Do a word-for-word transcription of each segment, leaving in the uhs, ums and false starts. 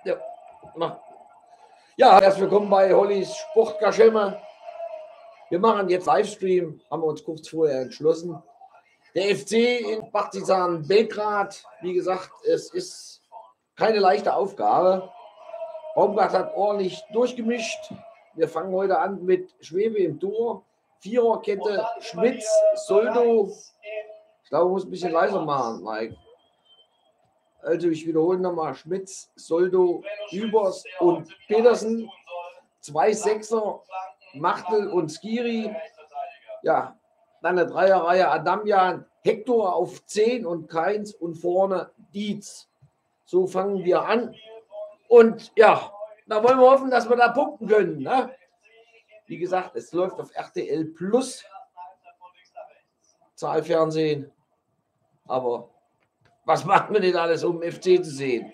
Ja, mach. Ja, herzlich willkommen bei Hollys Sportkaschemme. Wir machen jetzt Livestream, haben wir uns kurz vorher entschlossen. Der F C in Partizan Belgrad, wie gesagt, es ist keine leichte Aufgabe. Baumgart hat ordentlich durchgemischt. Wir fangen heute an mit Schwebe im Tor, Viererkette, Schmitz, Soldo. Ich glaube, ich muss ein bisschen leiser machen, Mike. Also ich wiederhole nochmal, Schmitz, Soldo, Übers und Petersen. Zwei Sechser, Machtel und Skiri. Ja, dann eine Dreierreihe Adamjan, Hector auf zehn und Keins und vorne Dietz. So fangen wir an. Und ja, da wollen wir hoffen, dass wir da punkten können. Ne? Wie gesagt, es läuft auf R T L Plus. Zahlfernsehen. Aber was macht man denn alles, um F C zu sehen?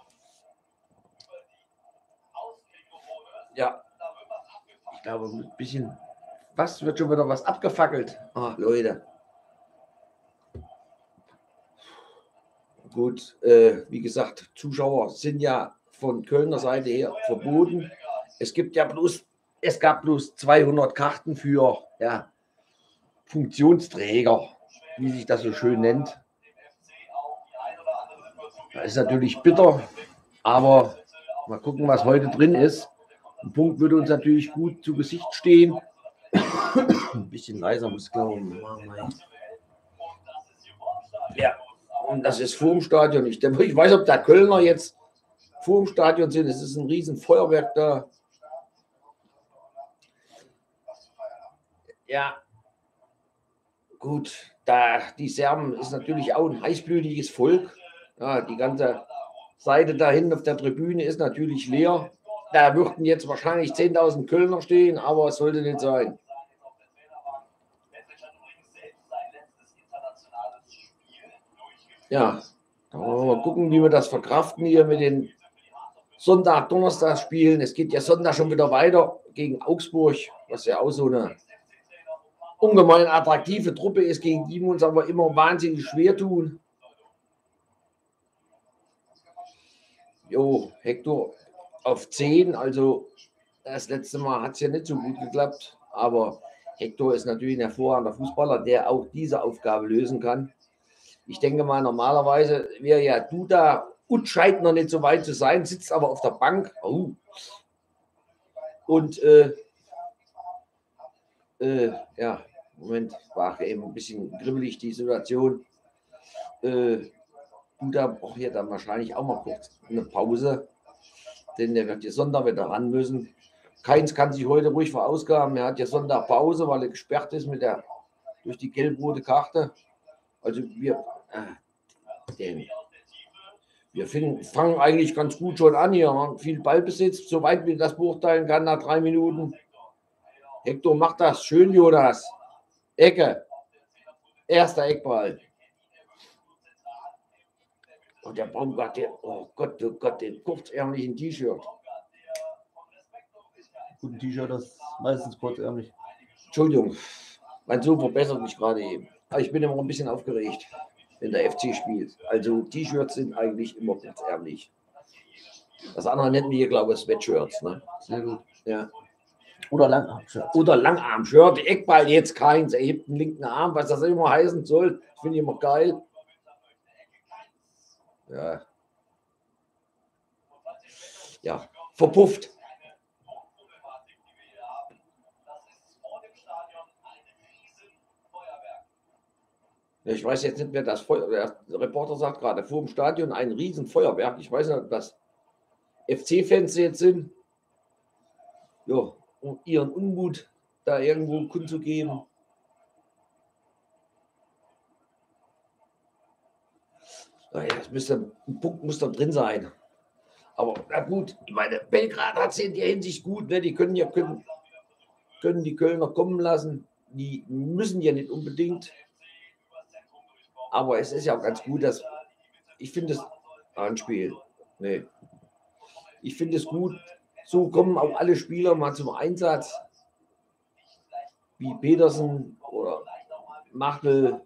Ja, ich glaube, ein bisschen, was wird schon wieder was abgefackelt? Ach, Leute. Gut, äh, wie gesagt, Zuschauer sind ja von Kölner Seite her verboten. Es gibt ja bloß, es gab bloß zweihundert Karten für ja, Funktionsträger, wie sich das so schön nennt. Das ist natürlich bitter, aber mal gucken, was heute drin ist. Ein Punkt würde uns natürlich gut zu Gesicht stehen. Ein bisschen leiser muss ich glauben. Ja, und das ist vor dem Stadion. Ich, ich weiß, ob da Kölner jetzt vor dem Stadion sind. Es ist ein riesen Feuerwerk da. Ja, gut, da die Serben ist natürlich auch ein heißblütiges Volk. Ja, die ganze Seite da hinten auf der Tribüne ist natürlich leer. Da würden jetzt wahrscheinlich zehntausend Kölner stehen, aber es sollte nicht sein. Ja, da wollen wir mal gucken, wie wir das verkraften hier mit den Sonntag-Donnerstag-Spielen. Es geht ja Sonntag schon wieder weiter gegen Augsburg, was ja auch so eine ungemein attraktive Truppe ist, gegen die wir uns aber immer wahnsinnig schwer tun. Jo, Hector auf zehn, also das letzte Mal hat es ja nicht so gut geklappt, aber Hector ist natürlich ein hervorragender Fußballer, der auch diese Aufgabe lösen kann. Ich denke mal, normalerweise wäre ja Duda und scheint noch nicht so weit zu sein, sitzt aber auf der Bank. Oh. Und äh, äh, ja, Moment, war eben ein bisschen grimmelig die Situation. Äh, Duda braucht hier dann wahrscheinlich auch mal kurz eine Pause, denn der wird hier Sonntag wieder ran müssen. Keins kann sich heute ruhig verausgaben. Er hat ja Sonntag Pause, weil er gesperrt ist mit der, durch die gelb-rote Karte. Also wir, äh, den, wir finden, fangen eigentlich ganz gut schon an hier. Haben viel Ballbesitz, soweit wir das beurteilen kann nach drei Minuten. Hector macht das schön, Jonas. Ecke. Erster Eckball. Und der Baumgart, der, oh Gott, oh Gott, den kurzärmlichen T-Shirt. Guten T-Shirt, das ist meistens kurzärmlich. Entschuldigung, mein Sohn verbessert mich gerade eben. Aber ich bin immer ein bisschen aufgeregt, wenn der F C spielt. Also T-Shirts sind eigentlich immer kurzärmlich. Das andere nennen wir hier, glaube ich, Sweatshirts. Ne? Sehr gut. Ja. Oder Langarm-Shirt. Oder Langarm-Shirt. Eckball jetzt keins. Er hebt den linken Arm, was das immer heißen soll. Finde ich immer geil. Ja. Ja, verpufft. Ich weiß jetzt nicht, wer das Feuerwerk, der Reporter sagt gerade, vor dem Stadion ein Riesenfeuerwerk. Ich weiß nicht, ob das F C-Fans jetzt sind. Ja, um ihren Unmut da irgendwo kundzugeben. Naja, das müsste, ein Punkt muss da drin sein. Aber na gut, ich meine, Belgrad hat es in der Hinsicht gut. Ne? Die können ja können, können die Kölner kommen lassen. Die müssen ja nicht unbedingt. Aber es ist ja auch ganz gut, dass ich finde es Anspiel. Nee. Ich finde es gut. So kommen auch alle Spieler mal zum Einsatz. Wie Petersen oder Machtel.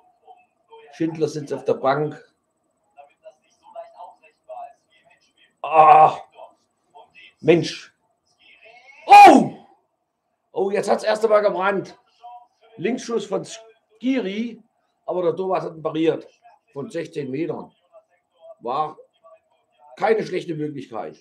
Schindler sitzt auf der Bank. Ah, Mensch. Oh! Oh, jetzt hat das erste Mal gebrannt. Linksschuss von Skiri, aber der Torwart hat ihn pariert. Von sechzehn Metern. War keine schlechte Möglichkeit.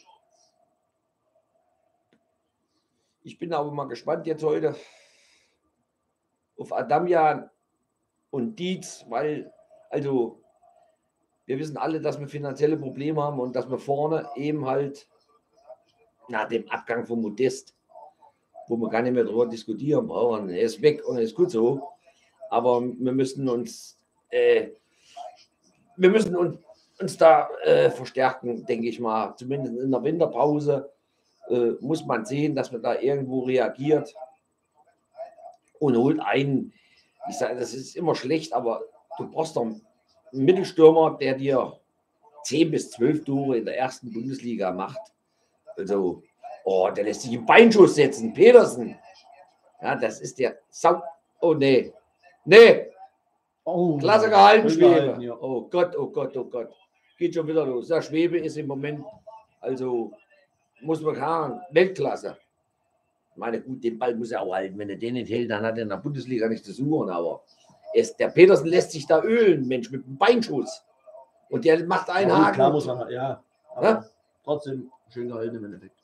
Ich bin aber mal gespannt jetzt heute auf Adamjan und Dietz, weil, also, wir wissen alle, dass wir finanzielle Probleme haben und dass wir vorne eben halt nach dem Abgang von Modest, wo wir gar nicht mehr darüber diskutieren brauchen, er ist weg und er ist gut so, aber wir müssen uns, äh, wir müssen uns, uns da äh, verstärken, denke ich mal, zumindest in der Winterpause äh, muss man sehen, dass man da irgendwo reagiert und holt einen. Ich sage, das ist immer schlecht, aber du brauchst doch einen Mittelstürmer, der dir zehn bis zwölf Tore in der ersten Bundesliga macht. Also, oh, der lässt sich einen Beinschuss setzen. Petersen. Ja, das ist der Sau. Oh, nee. Nee. Oh, Klasse gehalten, schön Schwebe. gehalten, ja. Oh Gott, oh Gott, oh Gott. Geht schon wieder los. Der Schwebe ist im Moment, also, muss man sagen, Weltklasse. Ich meine, gut, den Ball muss er auch halten. Wenn er den nicht hält, dann hat er in der Bundesliga nichts zu suchen. Aber es, der Petersen lässt sich da ölen, Mensch, mit einem Beinschuss. Und der macht einen Ja, gut, Haken. klar muss man, ja. Aber Ja? trotzdem schön gehalten im Endeffekt.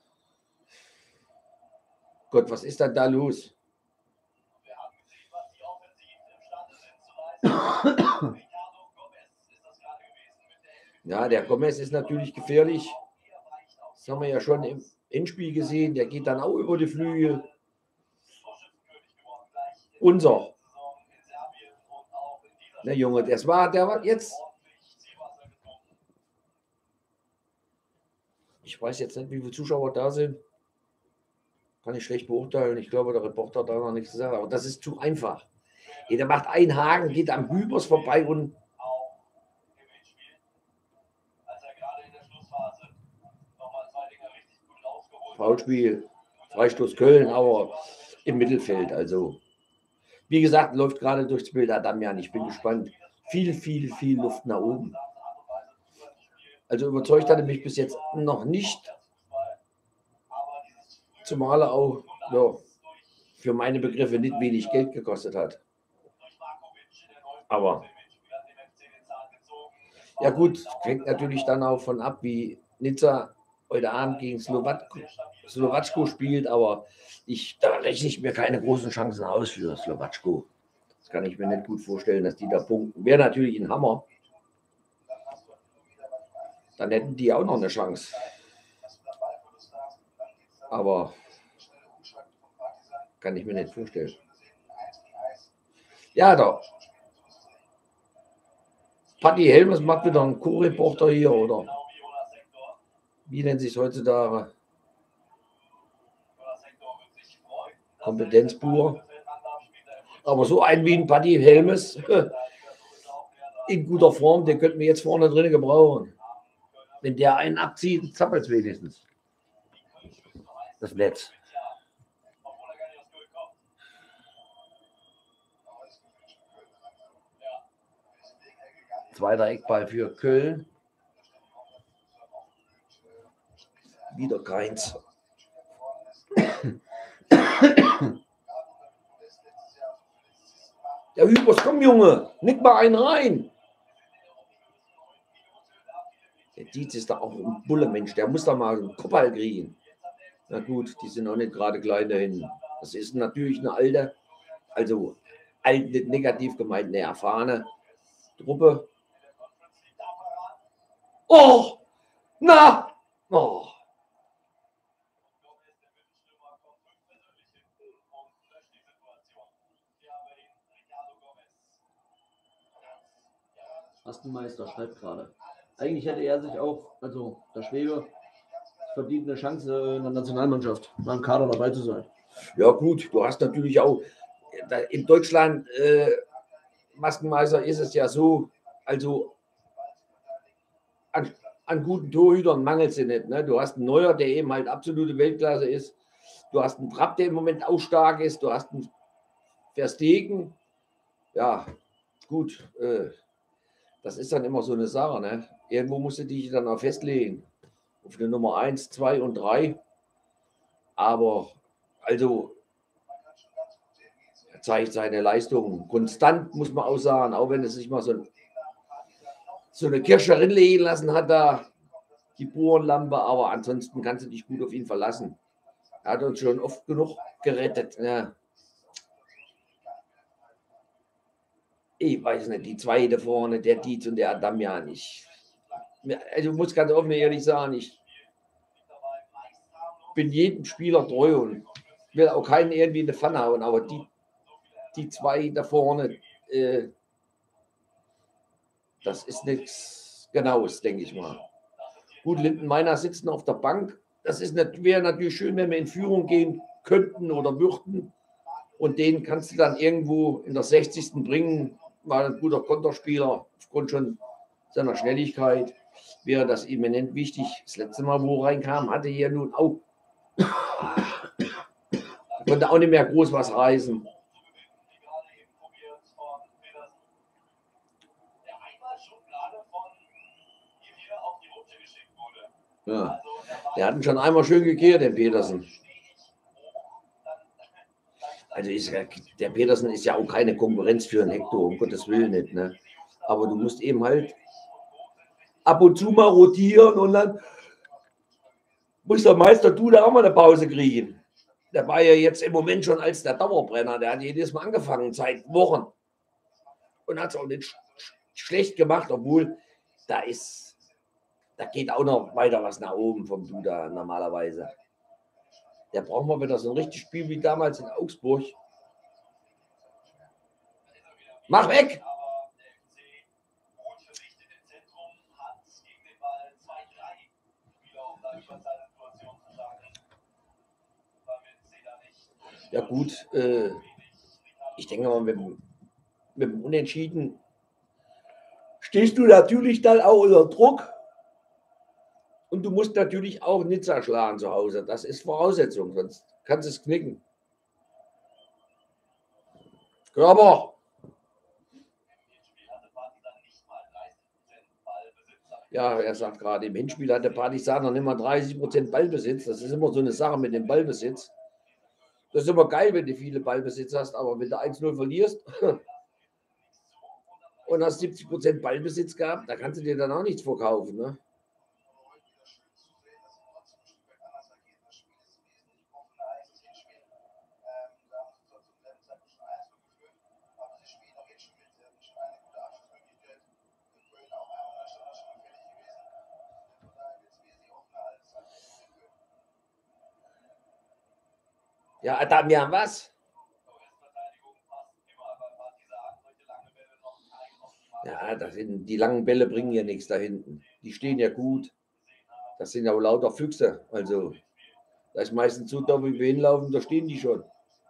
Gott, was ist denn da los? Ja, der Gomez ist natürlich gefährlich. Das haben wir ja schon im Endspiel gesehen. Der geht dann auch über die Flügel. Unser. Na Junge, das war, der war jetzt. Ich weiß jetzt nicht, wie viele Zuschauer da sind. Kann ich schlecht beurteilen. Ich glaube, der Reporter hat da noch nichts gesagt. Aber das ist zu einfach. Der macht einen Haken, geht am Hübers vorbei und Foulspiel, Freistoß Köln, aber im Mittelfeld. Also, wie gesagt, läuft gerade durchs Bild Adamjan. Ich bin gespannt. Viel, viel, viel Luft nach oben. Also überzeugt hat er mich bis jetzt noch nicht. Zumal er auch ja, für meine Begriffe nicht wenig Geld gekostet hat. Aber ja gut, hängt natürlich dann auch von ab, wie Nizza heute Abend gegen Slowatko, Slowatschko spielt, aber ich, da rechne ich mir keine großen Chancen aus für Slowatschko. Das kann ich mir nicht gut vorstellen, dass die da punkten. Wäre natürlich ein Hammer. Dann hätten die auch noch eine Chance. Aber kann ich mir nicht vorstellen. Ja, da. Patti Helmes macht wieder einen Co-Reporter hier, oder? Wie nennt sich heutzutage? Kompetenz pur. Aber so ein wie ein Patti Helmes in guter Form, den könnten wir jetzt vorne drin gebrauchen. Wenn der einen abzieht, zappelt es wenigstens. Das Netz. Zweiter Eckball für Köln. Wieder keins. Der Hübers, komm Junge, nick mal einen rein. Der Dietz ist da auch ein Bulle-Mensch, der muss da mal einen Kopfball kriegen. Na gut, die sind auch nicht gerade klein da hinten. Das ist natürlich eine alte, also alt, nicht negativ gemeint, eine erfahrene Truppe. Oh, na, oh. Astenmeister schreibt gerade. Eigentlich hätte er sich auch, also der Schwebe, verdient eine Chance in der Nationalmannschaft, beim Kader dabei zu sein. Ja gut, du hast natürlich auch, in Deutschland, äh, Maskenmeister ist es ja so, also an, an guten Torhütern mangelt es nicht. Ne? Du hast einen Neuer, der eben halt absolute Weltklasse ist. Du hast einen Trapp, der im Moment auch stark ist. Du hast einen Verstegen. Ja, gut. Äh, das ist dann immer so eine Sache. Ne? Irgendwo musst du dich dann auch festlegen. auf eine Nummer eins, zwei und drei. Aber also er zeigt seine Leistungen konstant, muss man auch sagen, auch wenn es sich mal so, so eine Kirsche rinlegen lassen hat, da die Bohrenlampe, aber ansonsten kannst du dich gut auf ihn verlassen. Er hat uns schon oft genug gerettet. Ja. Ich weiß nicht, die zwei da vorne, der Dietz und der Adamian, ich, also ich muss ganz offen ehrlich sagen, ich bin jedem Spieler treu und will auch keinen irgendwie in die Pfanne hauen, aber die, die zwei da vorne, äh, das ist nichts Genaues, denke ich mal. Gut, Lindenmeiner sitzen auf der Bank. Das ist nicht, wäre natürlich schön, wenn wir in Führung gehen könnten oder würden. Und den kannst du dann irgendwo in der sechzigsten bringen. War ein guter Konterspieler, aufgrund schon seiner Schnelligkeit wäre das eminent wichtig. Das letzte Mal, wo er reinkam, hatte hier nun auch, konnte auch nicht mehr groß was reißen. Ja, der hat ihn schon einmal schön gekehrt, den Petersen. Also ist, der Petersen ist ja auch keine Konkurrenz für einen Hector, um Gottes Willen nicht. Ne? Aber du musst eben halt ab und zu mal rotieren und dann muss der Meister du da auch mal eine Pause kriegen. Der war ja jetzt im Moment schon als der Dauerbrenner. Der hat jedes Mal angefangen, seit Wochen. Und hat es auch nicht sch schlecht gemacht, obwohl da ist, da geht auch noch weiter was nach oben vom Duda normalerweise. Der braucht mal wieder so ein richtiges Spiel wie damals in Augsburg. Mach weg! Ja gut, äh, ich denke mal, mit, mit dem Unentschieden stehst du natürlich dann auch unter Druck. Und du musst natürlich auch Nizza schlagen zu Hause. Das ist Voraussetzung, sonst kannst du es knicken. Körper. Ja, er sagt gerade, im Hinspiel hat der Partisan noch nicht mal dreißig Prozent Ballbesitz. Das ist immer so eine Sache mit dem Ballbesitz. Das ist immer geil, wenn du viele Ballbesitz hast, aber wenn du eins null verlierst und hast siebzig Prozent Ballbesitz gehabt, da kannst du dir dann auch nichts verkaufen. Ne? Ja, Adamian, was? Ja, das sind, die langen Bälle bringen ja nichts da hinten. Die stehen ja gut. Das sind ja auch lauter Füchse. Also, da ist meistens so, da wo wir hinlaufen, da stehen die schon.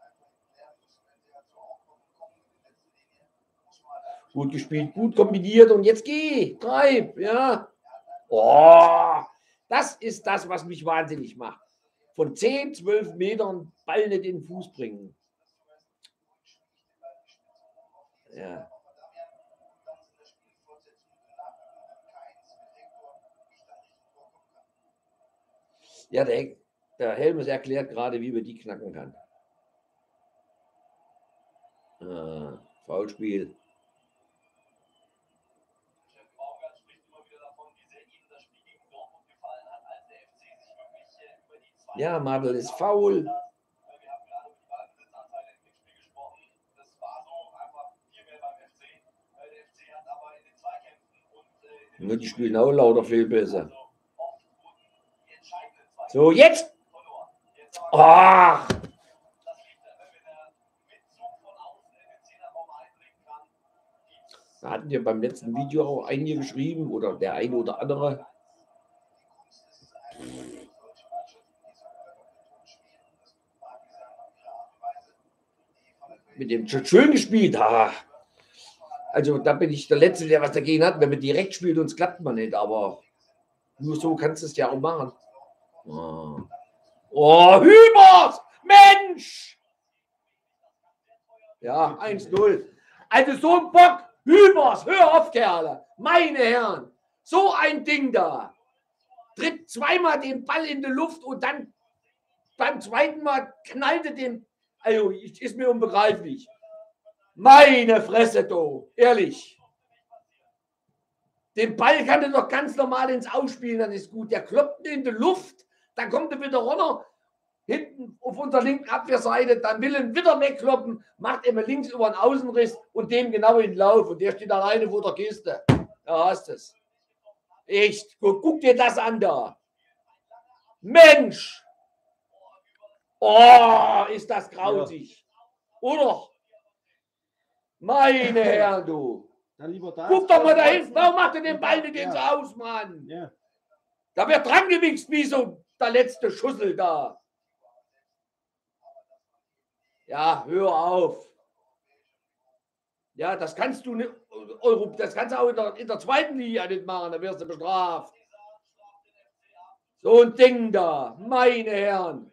Gut gespielt, gut kombiniert und jetzt geh, treib, ja. Oh, das ist das, was mich wahnsinnig macht. Von zehn, zwölf Metern Ball nicht in den Fuß bringen. Ja. Ja, der, der Helmes erklärt gerade, wie man die knacken kann. Ah, Foulspiel. Ja, Madel ist faul. Nur die spielen auch lauter viel besser. So, jetzt! Ach! Da hatten wir beim letzten Video auch einige geschrieben oder der eine oder andere. Mit dem schön gespielt. Ah. Also da bin ich der Letzte, der was dagegen hat. Wenn man direkt spielt, uns klappt man nicht. Aber nur so kannst du es ja auch machen. Oh, oh Hübers! Mensch! Ja, eins null. Also so ein Bock. Hübers, hör auf, Kerle. Meine Herren. So ein Ding da. tritt zweimal den Ball in die Luft und dann beim zweiten Mal knallte den. Also, ist mir unbegreiflich. Meine Fresse, du, ehrlich. Den Ball kann er doch ganz normal ins Ausspielen, dann ist gut. Der kloppt in die Luft, dann kommt er wieder runter, hinten auf unserer linken Abwehrseite, dann will er wieder wegkloppen, macht immer links über den Außenriss und dem genau in den Lauf. Und der steht alleine vor der Kiste. Da hast du es. Echt, guck, guck dir das an da. Mensch! Oh, ist das grausig. Ja. Oder? Meine Herren, du. Dann lieber da. Guck doch mal da hinten. Warum macht er den Ball nicht ins ja. Aus, Mann? Ja. Da wird dran gewichst wie so der letzte Schussel da. Ja, hör auf. Ja, das kannst du nicht, das kannst du auch in der, in der zweiten Liga nicht machen, da wirst du bestraft. So ein Ding da, meine Herren.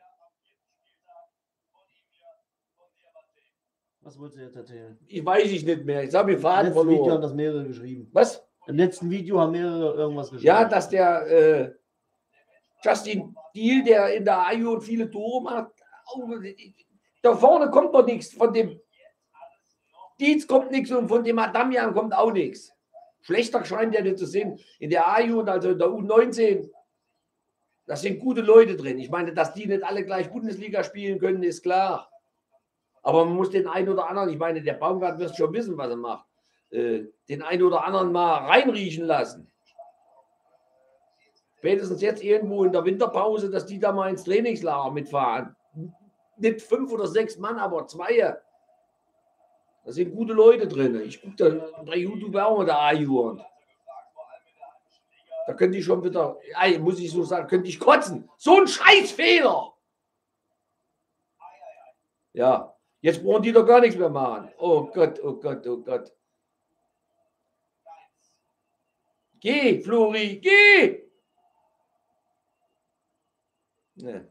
Was wolltest du jetzt erzählen? Ich weiß ich nicht mehr. Ich habe mir Faden Im letzten Video verloren. haben das mehrere geschrieben. Was? Im letzten Video haben mehrere irgendwas geschrieben. Ja, dass der äh, Justin Deal, der in der A J U viele Tore macht, da vorne kommt doch nichts. Von dem Dietz kommt nichts und von dem Adamian kommt auch nichts. Schlechter scheint der nicht zu sein. In der A J U, also in der U neunzehn, da sind gute Leute drin. Ich meine, dass die nicht alle gleich Bundesliga spielen können, ist klar. Aber man muss den einen oder anderen, ich meine, der Baumgart wird schon wissen, was er macht, äh, den einen oder anderen mal reinriechen lassen. Spätestens jetzt irgendwo in der Winterpause, dass die da mal ins Trainingslager mitfahren. Nicht fünf oder sechs Mann, aber zwei. Da sind gute Leute drin. Ich gucke da bei YouTube auch mal der A J U an. Da könnte ich schon wieder, ja, muss ich so sagen, könnte ich kotzen. So ein Scheißfehler. Ja, jetzt brauchen die doch gar nichts mehr machen. Oh Gott, oh Gott, oh Gott. Geh, Flori, geh! Ne.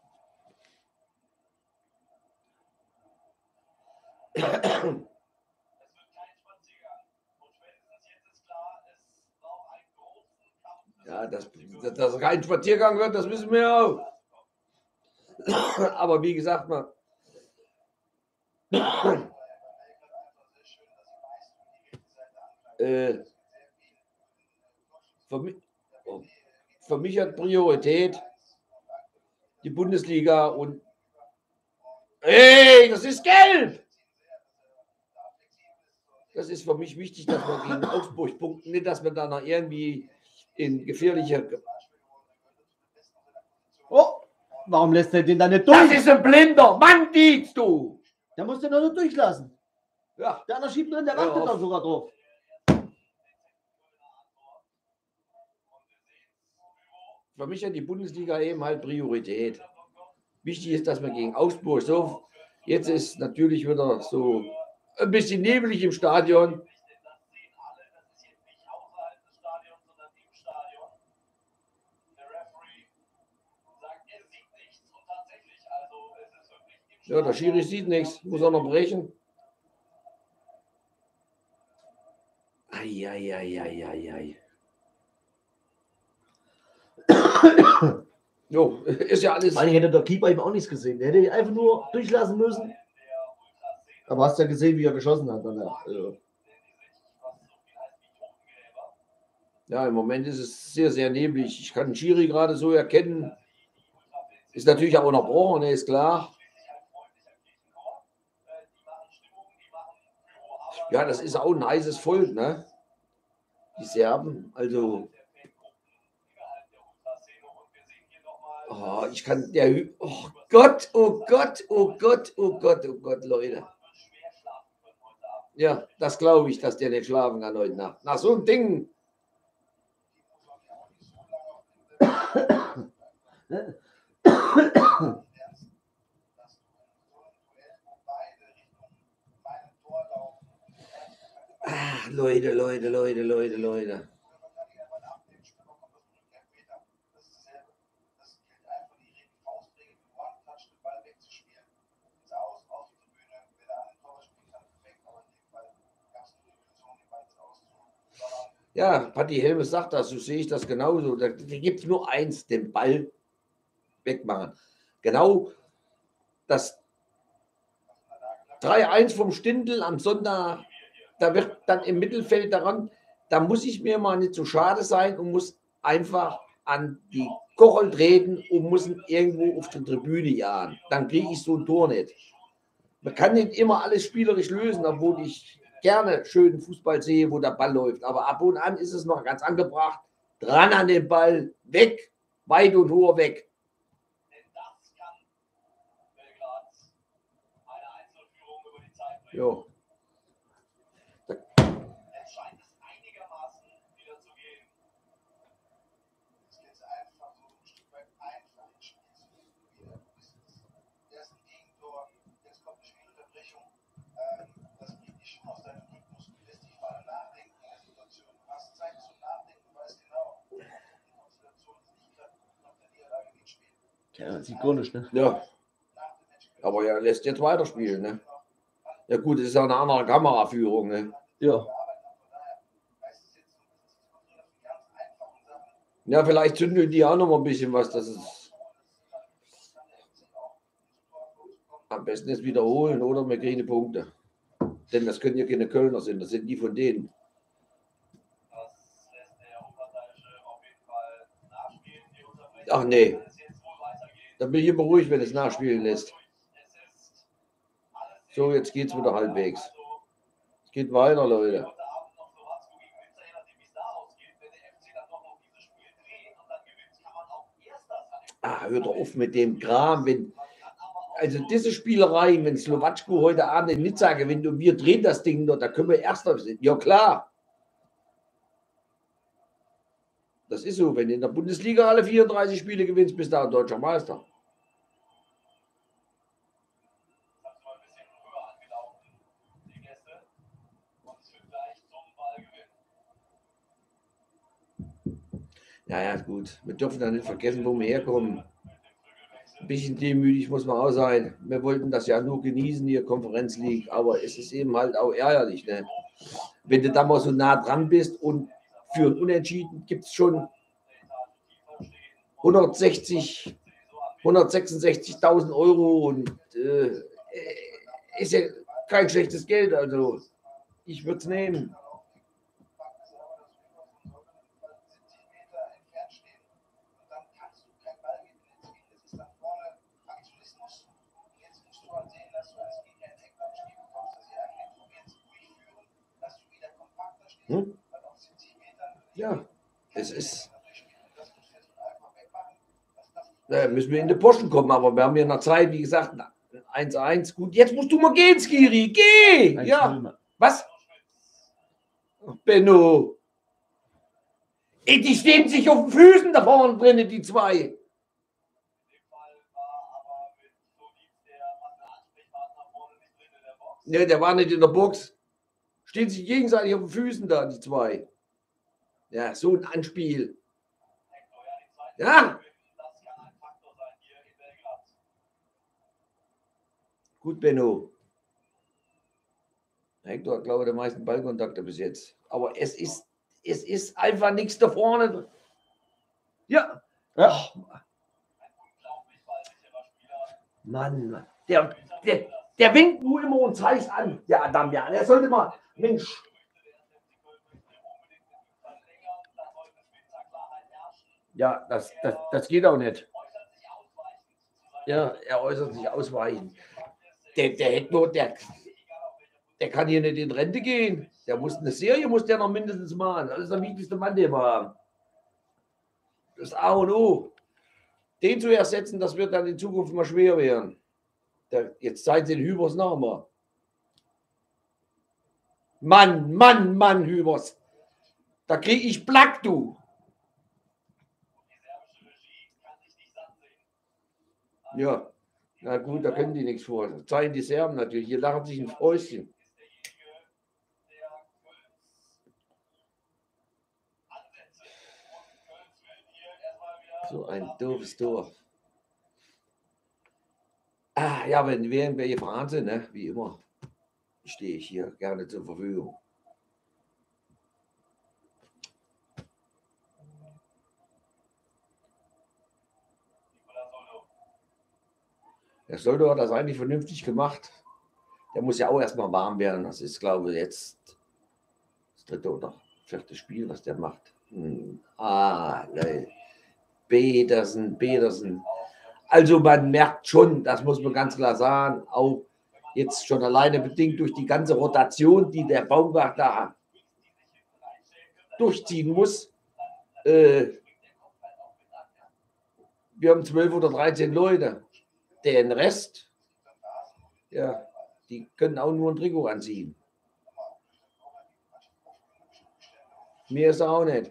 Ja, dass das kein Spaziergang wird, das wissen wir auch. Aber wie gesagt, mal. äh, für, mich, für mich hat Priorität die Bundesliga und. Hey, das ist gelb! Das ist für mich wichtig, dass wir gegen Augsburg punkten, nicht, dass wir da noch irgendwie in gefährliche. Oh, warum lässt er den da nicht durch? Das ist ein Blinder! Mann, Dietz, du! Der muss den doch nur durchlassen. Ja. Der andere schiebt drin, der wartet doch sogar drauf. Für mich hat die Bundesliga eben halt Priorität. Wichtig ist, dass wir gegen Augsburg so. Jetzt ist natürlich wieder so ein bisschen nebelig im Stadion. Ja, der Schiri sieht nichts, muss er noch brechen. Eieieiei. Jo, ist ja alles. Eigentlich hätte der Keeper eben auch nichts gesehen. Der hätte ihn einfach nur durchlassen müssen. Aber hast ja gesehen, wie er geschossen hat. Also. Ja, im Moment ist es sehr, sehr neblig. Ich kann Schiri gerade so erkennen. Ist natürlich auch unterbrochen, ist klar. Ja, das ist auch ein heißes Volk, ne? Die Serben, also. Oh, ich kann der. Oh Gott, oh Gott, oh Gott, oh Gott, oh Gott, Leute. Ja, das glaube ich, dass der nicht schlafen kann heute Nacht. Nach so einem Ding. Ach, Leute, Leute, Leute, Leute, Leute. Ja, Patti Helmes sagt das, so sehe ich das genauso. Da, da gibt es nur eins, den Ball wegmachen. Genau das drei eins vom Stindl am Sonntag, da wird dann im Mittelfeld daran, da muss ich mir mal nicht so schade sein und muss einfach an die Kochel treten und muss ihn irgendwo auf die Tribüne jagen. Dann kriege ich so ein Tor nicht. Man kann nicht immer alles spielerisch lösen, obwohl ich gerne schönen Fußball sehe, wo der Ball läuft. Aber ab und an ist es noch ganz angebracht. Dran an den Ball, weg, weit und hoch weg. Jo. Ja, sieht gar nicht, ne? Ja. Aber er lässt jetzt weiterspielen, ne? Ja gut, es ist ja eine andere Kameraführung, ne? Ja. Ja, vielleicht zünden die auch noch mal ein bisschen was, das ist am besten ist wiederholen oder wir kriegen Punkte. Denn das können ja keine Kölner sein, das sind die von denen. Ach nee. Dann bin ich immer ruhig, wenn es nachspielen lässt. So, jetzt geht es wieder halbwegs. Es geht weiter, Leute. Ah, hört doch auf mit dem Kram. Wenn, also diese Spielereien, wenn Slowatschko heute Abend in Nizza gewinnt und wir drehen das Ding dort, da können wir Erster sein. Ja klar. Das ist so, wenn du in der Bundesliga alle vierunddreißig Spiele gewinnst, bist du ein deutscher Meister. Naja, gut. Wir dürfen da nicht vergessen, wo wir herkommen. Ein bisschen demütig muss man auch sein. Wir wollten das ja nur genießen, hier Conference League, aber es ist eben halt auch ärgerlich, ne? Wenn du da mal so nah dran bist und für ein Unentschieden gibt es schon hundertsechzig, hundertsechsundsechzigtausend Euro und äh, ist ja kein schlechtes Geld, also ich würde es nehmen. Hm? Ja, es ist. Da müssen wir in die Poschen kommen, aber wir haben ja noch Zeit, wie gesagt, eins eins. Gut, jetzt musst du mal gehen, Skiri. Geh! Ja. Was? Benno. Ey, die stehen sich auf den Füßen da vorne drinnen, die zwei. Ne, der war nicht in der Box. Stehen sich gegenseitig auf den Füßen da, die zwei. Ja, so ein Anspiel. Ja. Gut, Benno. Hector hat, glaube ich, die meisten Ballkontakte bis jetzt. Aber es ist, es ist einfach nichts da vorne. Ja. Ja. Mann, Mann. Der, der, der winkt nur immer und zeigt an. Der Adam, ja. Der sollte mal. Mensch. Ja, das, das, das geht auch nicht. Ja, er äußert sich ausweichend. Der, der Hector, der, der kann hier nicht in Rente gehen. Der muss eine Serie, muss der noch mindestens machen. Das ist der wichtigste Mann, den wir haben. Das A und O. Den zu ersetzen, das wird dann in Zukunft mal schwer werden. Der, jetzt zeigen sie den Hübers noch mal. Mann, Mann, Mann, Hübers. Da kriege ich Plack, du. Ja, na gut, da können die nichts vor. Das zeigen die Serben natürlich. Hier lachen sich ein Fäustchen. So ein doofes Tor. Ah, ja, wenn wir irgendwelche Fragen sind, ne? Wie immer, stehe ich hier gerne zur Verfügung. Der Soldo hat das eigentlich vernünftig gemacht. Der muss ja auch erstmal warm werden. Das ist, glaube ich, jetzt das dritte oder vierte Spiel, was der macht. Hm. Ah, Leute. Petersen, Petersen. Also man merkt schon, das muss man ganz klar sagen, auch jetzt schon alleine bedingt durch die ganze Rotation, die der Baumgart da durchziehen muss. Äh, wir haben zwölf oder dreizehn Leute. Den Rest, ja, die können auch nur ein Trikot anziehen. Mir ist auch nicht.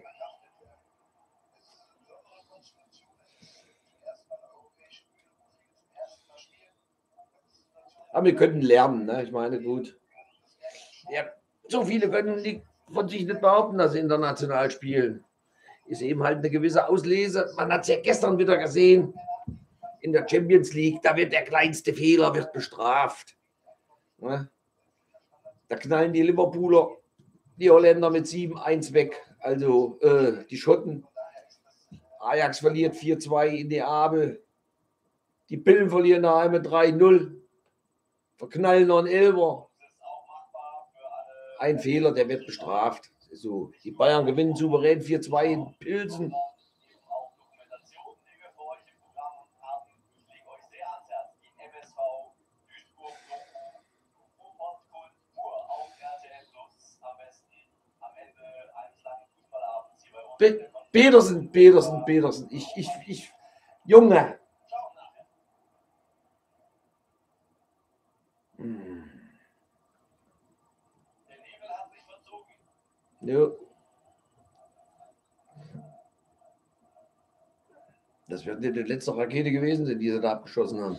Aber wir können lernen, ne? Ich meine, gut. Ja, so viele können die von sich nicht behaupten, dass sie international spielen. Ist eben halt eine gewisse Auslese. Man hat es ja gestern wieder gesehen in der Champions League. Da wird der kleinste Fehler wird bestraft. Ne? Da knallen die Liverpooler, die Holländer mit sieben eins weg. Also äh, die Schotten. Ajax verliert vier zwei in Neapel. Die Pillen verlieren daheim mit drei null. Verknallen noch einen Elfer. Ein Fehler, der wird bestraft. So, die Bayern gewinnen souverän vier zwei in Pilsen. Pe Petersen, Petersen, Petersen. Ich, ich, ich, Junge. Hm. Ja. Das wird die letzte Rakete gewesen sein, die sie da abgeschossen haben.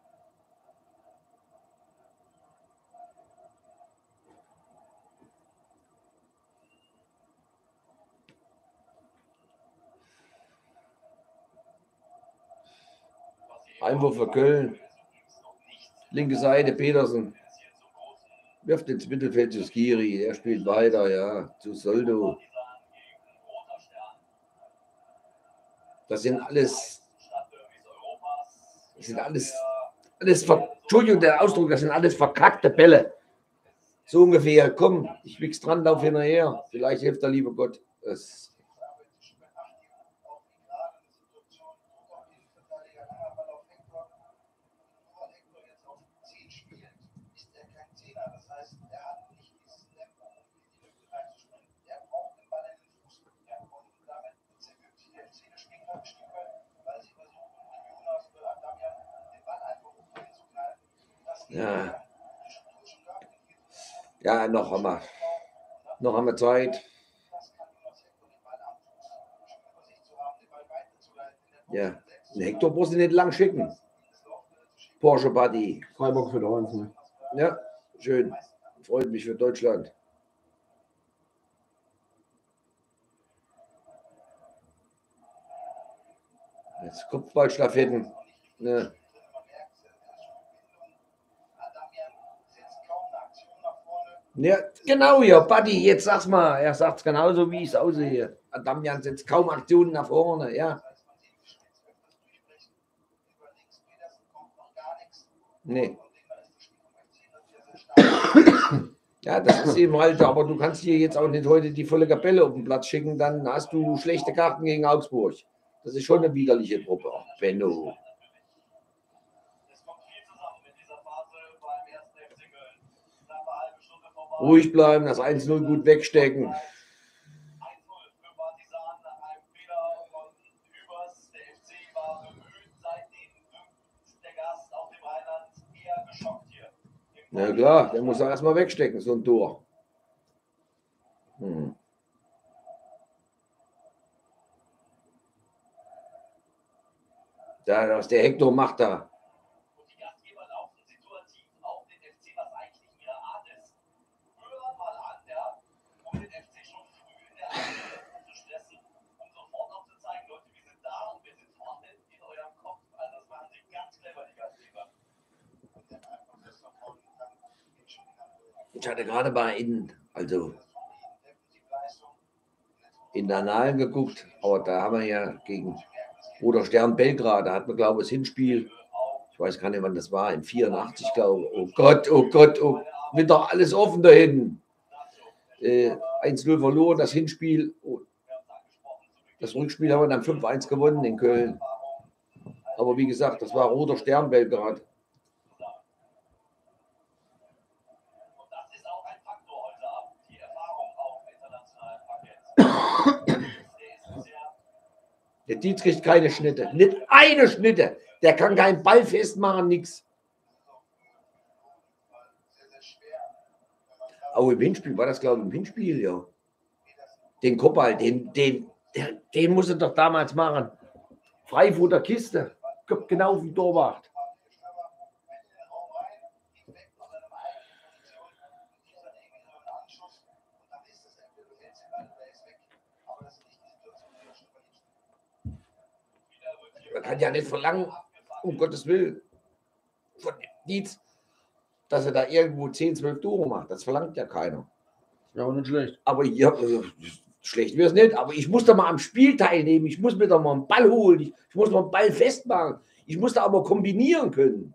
Einwurf für Köln. Linke Seite, Petersen. Wirft ins Mittelfeld zu Skiri. Er spielt weiter, ja, zu Soldo. Das sind alles, das sind alles, alles, Entschuldigung, der Ausdruck, das sind alles verkackte Bälle. So ungefähr, komm, ich wichs dran, lauf hinterher. Vielleicht hilft der liebe Gott. Das Ja. Ja, noch haben wir. Noch haben wir Zeit. Ja. Den Hector brauchst du nicht lang schicken. Porsche Buddy. Freiburg für eins. Ne? Ja, schön. Freut mich für Deutschland. Jetzt Kopfballstaffetten. Ja. Ja, genau, ja, Buddy, jetzt sag's mal. Er sagt's genauso, wie ich es aussehe. Adamian setzt kaum Aktionen nach vorne, ja. Nee. Ja, das ist eben halt, aber du kannst hier jetzt auch nicht heute die volle Kapelle auf den Platz schicken, dann hast du schlechte Karten gegen Augsburg. Das ist schon eine widerliche Truppe. Benno. Ruhig bleiben, das eins null gut wegstecken. Na klar, der muss er erstmal wegstecken, so ein Tor. Hm. Da, was der Hector macht da. Ich hatte gerade mal in, also in der Annalen geguckt, aber da haben wir ja gegen Roter Stern Belgrad, da hatten wir, glaube ich, das Hinspiel Ich weiß gar nicht, wann das war, im vierundachtzig, glaube ich. Oh Gott, oh Gott, oh, wieder alles offen da hinten. Äh, eins null verloren, das Hinspiel. Oh, das Rückspiel haben wir dann fünf eins gewonnen in Köln. Aber wie gesagt, das war Roter Stern Belgrad. Der Dietz kriegt keine Schnitte. Nicht eine Schnitte. Der kann keinen Ball festmachen, nichts. Auch im Hinspiel war das, glaube ich, im Hinspiel, ja. Den Kopal, den, den, den, den muss er doch damals machen. Frei vor der Kiste. Kommt genau auf den Torwart. Man kann ja nicht verlangen, um Gottes Willen, von Dietz, dass er da irgendwo zehn, zwölf Tore macht. Das verlangt ja keiner. Ja, aber nicht schlecht. Aber ja, schlecht wäre es nicht. Aber ich muss da mal am Spiel teilnehmen. Ich muss mir da mal einen Ball holen. Ich, ich muss mal einen Ball festmachen. Ich muss da aber kombinieren können.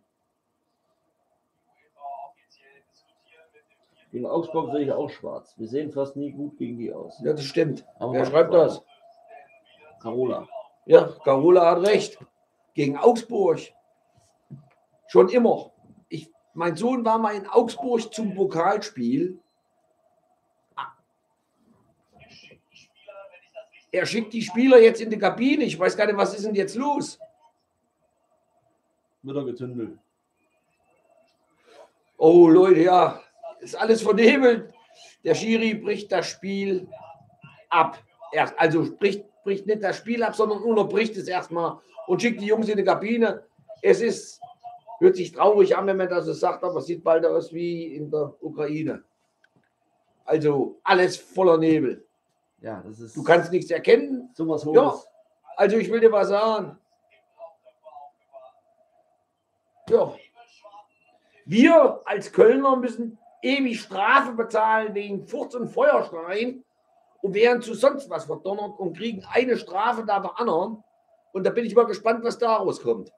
Gegen Augsburg sehe ich auch schwarz. Wir sehen fast nie gut gegen die aus. Ja, das stimmt. Aber Wer schreibt das? Carola. Ja, Carola hat recht. Gegen Augsburg. Schon immer. Ich, mein Sohn war mal in Augsburg zum Pokalspiel. Er schickt die Spieler jetzt in die Kabine. Ich weiß gar nicht, was ist denn jetzt los? Wird er gezündelt. Oh Leute, ja. Ist alles vernebelt. Der Schiri bricht das Spiel ab. Erst, also bricht, bricht nicht das Spiel ab, sondern unterbricht es erstmal und schickt die Jungs in die Kabine. Es ist, hört sich traurig an, wenn man das so sagt, aber es sieht bald aus wie in der Ukraine. Also alles voller Nebel. Ja, das ist. Du kannst nichts erkennen. Sowas Hohes. Ja, also ich will dir was sagen. Ja. Wir als Kölner müssen ewig Strafe bezahlen wegen Furz und Feuerstein und werden zu sonst was verdonnert und kriegen eine Strafe nach der anderen. Und da bin ich mal gespannt, was daraus kommt.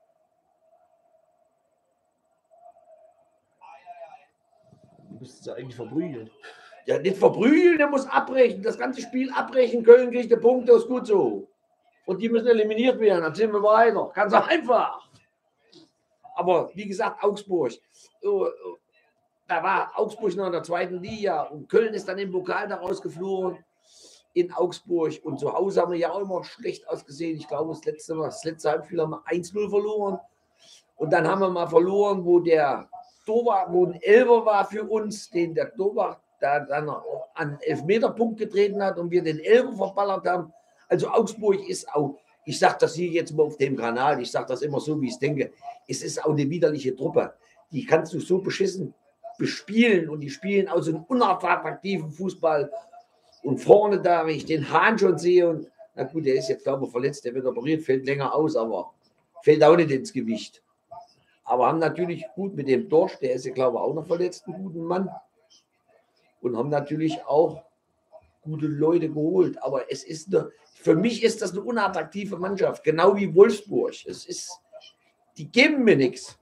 Du bist ja eigentlich verprügelt. Ja, nicht verprügeln, der muss abbrechen. Das ganze Spiel abbrechen. Köln kriegt den Punkt, das ist gut so. Und die müssen eliminiert werden. Dann sind wir weiter. Ganz einfach. Aber wie gesagt, Augsburg. Da war Augsburg noch in der zweiten Liga und Köln ist dann im Pokal daraus geflogen in Augsburg. Und zu Hause haben wir ja auch immer schlecht ausgesehen. Ich glaube, das letzte Mal, das letzte Halbfinale haben wir eins null verloren. Und dann haben wir mal verloren, wo der Torwart, wo ein Elfer war für uns, den der Torwart da dann an Elfmeterpunkt getreten hat und wir den Elfer verballert haben. Also Augsburg ist auch, ich sage das hier jetzt mal auf dem Kanal, ich sage das immer so, wie ich es denke, es ist auch eine widerliche Truppe. Die kannst du so beschissen bespielen und die spielen auch so einen unattraktiven Fußball. Und vorne da, wenn ich den Hahn schon sehe, und na gut, der ist jetzt, glaube ich, verletzt, der wird operiert, fällt länger aus, aber fällt auch nicht ins Gewicht. Aber haben natürlich gut mit dem Dorsch, der ist ja, glaube ich, auch noch verletzt, einen guten Mann. Und haben natürlich auch gute Leute geholt. Aber es ist eine, für mich ist das eine unattraktive Mannschaft, genau wie Wolfsburg. Es ist, die geben mir nichts.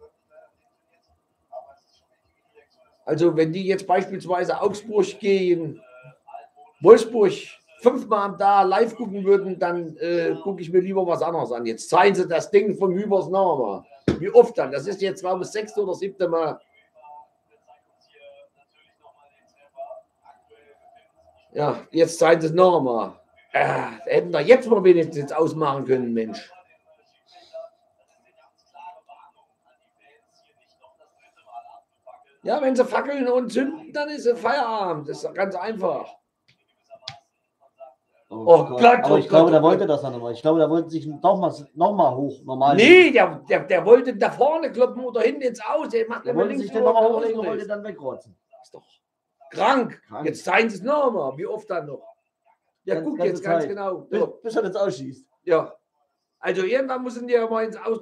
Also wenn die jetzt beispielsweise Augsburg gegen Wolfsburg fünfmal da live gucken würden, dann äh, gucke ich mir lieber was anderes an. Jetzt zeigen sie das Ding vom Übers nochmal. Wie oft dann? Das ist jetzt, glaube ich, das sechste oder siebte Mal. Ja, jetzt zeigen sie es nochmal. Äh, hätten wir jetzt mal wenigstens ausmachen können, Mensch. Ja, wenn sie fackeln und zünden, dann ist es Feierabend. Das ist ganz einfach. Oh, Oh Gott. Gott, Aber oh ich glaube, Gott, der oh wollte Gott. das dann nochmal. Ich glaube, der wollte sich nochmal noch mal hoch, normal. Nee, der, der, der wollte da vorne kloppen oder hinten ins Aus. Der macht Der immer wollte links sich dann rüber, nochmal nach hochlegen und links. wollte dann wegrotzen. Ist doch krank. Krank. Jetzt zeigen sie es nochmal. Wie oft dann noch? Ja, Ganz- guck ganze jetzt ganz Zeit. genau. Bis, Ja. bis er jetzt ausschießt. ja. Also irgendwann müssen die ja mal ins Aus.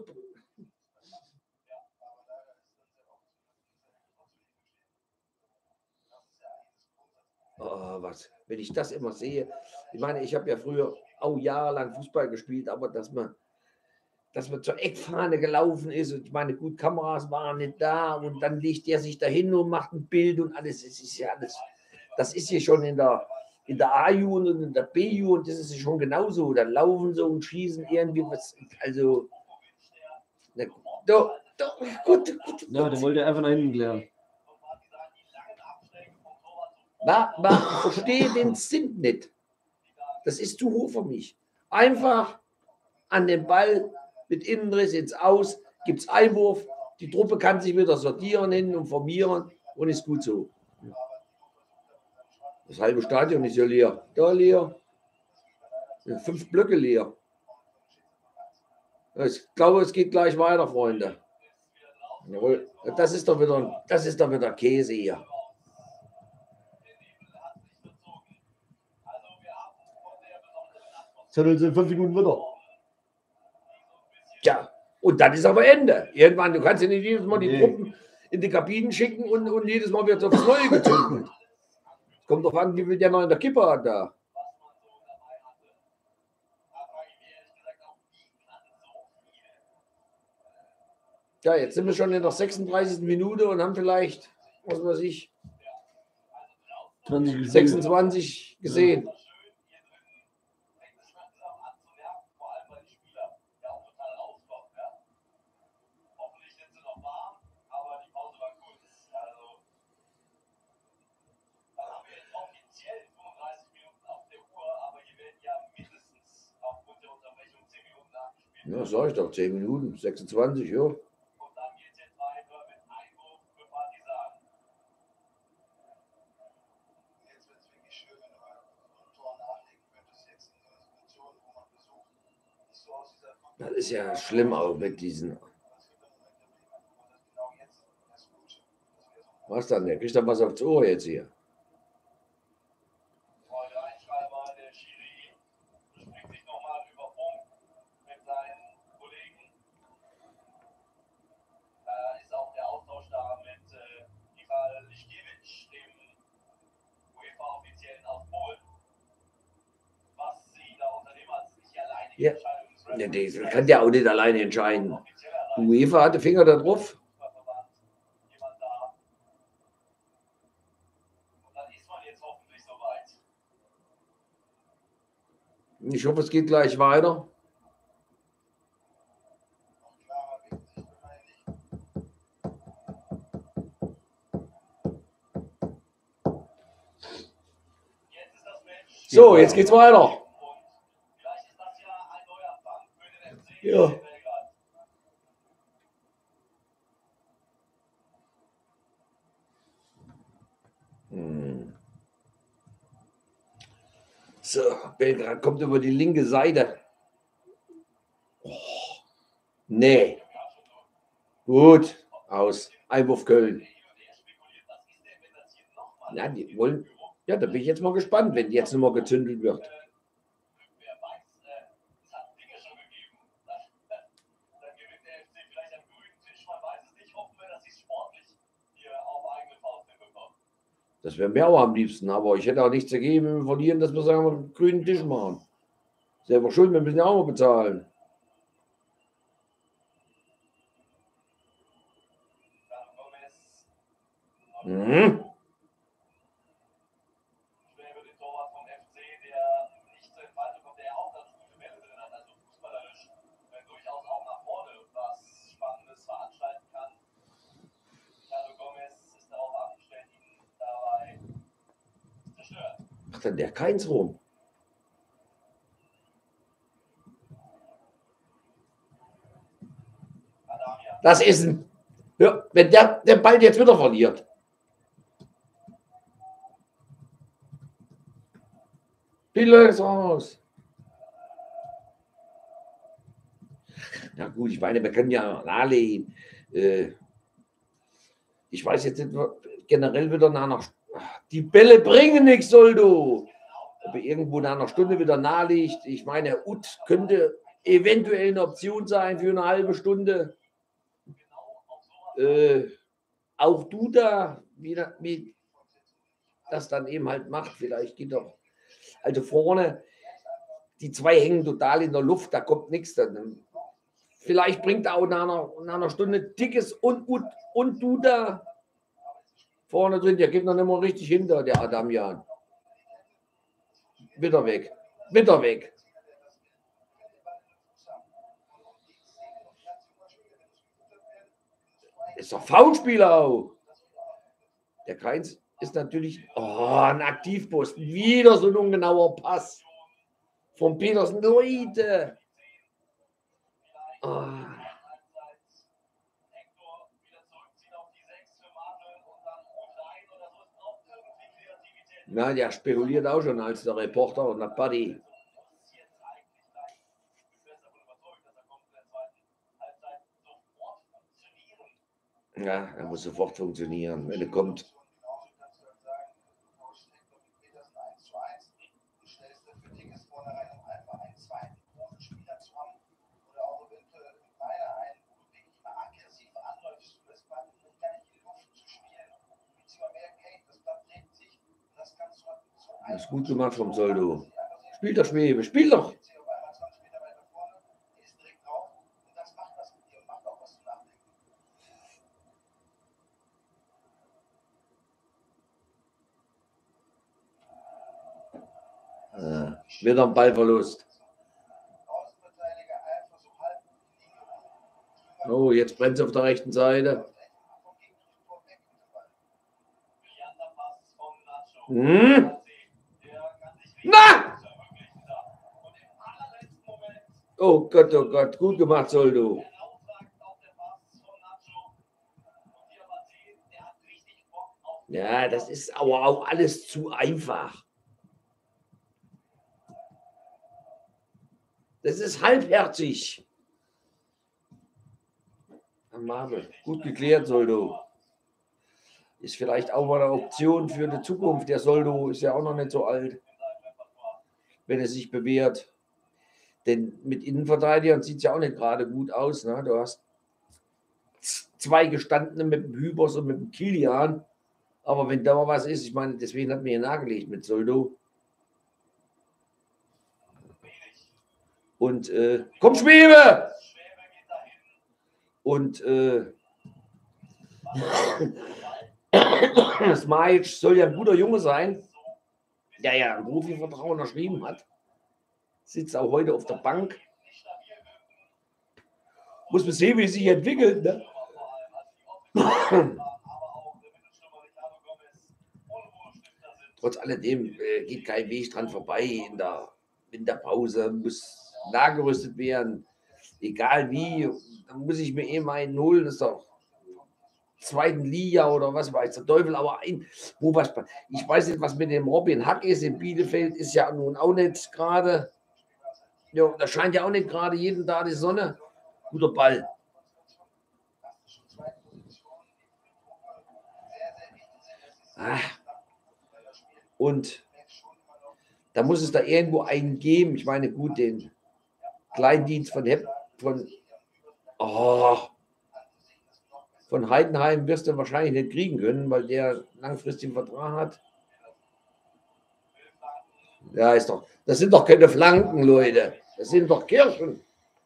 Oh, was, wenn ich das immer sehe. Ich meine, ich habe ja früher auch jahrelang Fußball gespielt, aber dass man dass man zur Eckfahne gelaufen ist und ich meine, gut, Kameras waren nicht da und dann legt der sich dahin und macht ein Bild und alles. Das ist ja alles, das ist hier schon in der, in der A-Jugend und in der B-Jugend, das ist ja schon genauso. Dann laufen so und schießen irgendwie was, also, na, doch, doch, gut, gut. Ja, der wollte einfach nach hinten klären. Na, na, ich verstehe den Sinn nicht. Das ist zu hoch für mich. Einfach an den Ball mit Innenriss ins Aus, gibt es Einwurf, die Truppe kann sich wieder sortieren hin und formieren und ist gut so. Das halbe Stadion ist ja leer. Da leer. Fünf Blöcke leer. Ich glaube, es geht gleich weiter, Freunde. Jawohl. Das ist doch wieder, das ist doch wieder Käse hier. Zettel sind fünf Minuten wieder. Ja, und dann ist aber Ende. Irgendwann, du kannst ja nicht jedes Mal die Nee. Truppen in die Kabinen schicken und, und jedes Mal wird aufs Neue gezündet. Kommt doch an, wie viel der noch in der Kippe hat da. Ja, jetzt sind wir schon in der sechsunddreißigsten Minute und haben vielleicht, was weiß ich, zwanzig gespielt. sechsundzwanzig gesehen. Ja, sag ich doch, zehn Minuten, sechsundzwanzig, ja. Das ist ja schlimm auch mit diesen. Was dann? Der kriegt dann was aufs Ohr jetzt hier. Ja, ja, das kann der auch nicht alleine entscheiden. Die UEFA hat den Finger da drauf. Ich hoffe, es geht gleich weiter. So, jetzt geht's weiter. Ja. Hm. So, Belgrad kommt über die linke Seite. Oh, nee. Gut, aus. Einwurf Köln. Na, die wollen. Ja, da bin ich jetzt mal gespannt, wenn jetzt nochmal gezündelt wird. Das wäre mir auch am liebsten, aber ich hätte auch nichts dagegen, wenn wir verlieren, dass wir sagen, wir einen grünen Tisch machen. Selber schuld, wir müssen ja auch mal bezahlen. Mhm. Macht dann der keins rum? Das ist ein. Ja, wenn der den Ball jetzt wieder verliert. Pille ist raus. Na gut, ich meine, wir können ja nahelegen. Äh, ich weiß jetzt nicht, generell wieder nach einer. Die Bälle bringen nichts, Soldo. Ob er irgendwo nach einer Stunde wieder naheliegt. Ich meine, Ut könnte eventuell eine Option sein für eine halbe Stunde. Äh, auch Duda, wie, wie das dann eben halt macht, vielleicht geht doch. Also vorne, die zwei hängen total in der Luft, da kommt nichts. Dann Vielleicht bringt er auch nach einer, nach einer Stunde Tickets und, und, und Duda vorne drin. Der geht noch nicht mal richtig hinter, der Adamjan. Wieder weg. Wieder weg. Ist doch Foulspieler auch. Der Keins ist natürlich oh, ein Aktivposten. Wieder so ein ungenauer Pass von Petersen. Leute. Oh. Na, der spekuliert auch schon als der Reporter und der Buddy. Ja, er muss sofort funktionieren, wenn er kommt. Das ist gut gemacht vom Soldo. Spiel doch, Schwebe, spiel doch! Äh, wieder ein Ballverlust. Oh, jetzt brennt es auf der rechten Seite. Hm? Na! Oh Gott, oh Gott, gut gemacht, Soldo. Ja, das ist aber auch alles zu einfach. Das ist halbherzig. Marvel. Gut geklärt, Soldo. Ist vielleicht auch mal eine Option für die Zukunft. Der Soldo ist ja auch noch nicht so alt, wenn er sich bewährt. Denn mit Innenverteidigern sieht es ja auch nicht gerade gut aus. Ne? Du hast zwei Gestandene mit dem Hübers und mit dem Kilian. Aber wenn da mal was ist, ich meine, deswegen hat mir hier nahegelegt mit Soldo. Und äh, komm, Schwebe! Und äh, Smajic soll ja ein guter Junge sein, der ja ein Profivertrag unterschrieben hat. Sitzt auch heute auf der Bank. Muss man sehen, wie es sich entwickelt. Ne? Trotz alledem äh, geht kein Weg dran vorbei. In der Winterpause muss nachgerüstet werden. Egal wie, dann muss ich mir eben einen holen. Das ist doch zweiten Liga oder was weiß der Teufel, aber ein, wo was, ich weiß nicht, was mit dem Robin Hack ist. In Bielefeld ist ja nun auch nicht gerade, ja, da scheint ja auch nicht gerade jeden Tag die Sonne. Guter Ball. Ah. Und da muss es da irgendwo einen geben. Ich meine, gut, den Kleindienst von Hepp, von, oh, von Heidenheim wirst du wahrscheinlich nicht kriegen können, weil der langfristigen Vertrag hat. Ja, ist doch, das sind doch keine Flanken, Leute. Das sind doch Kirschen.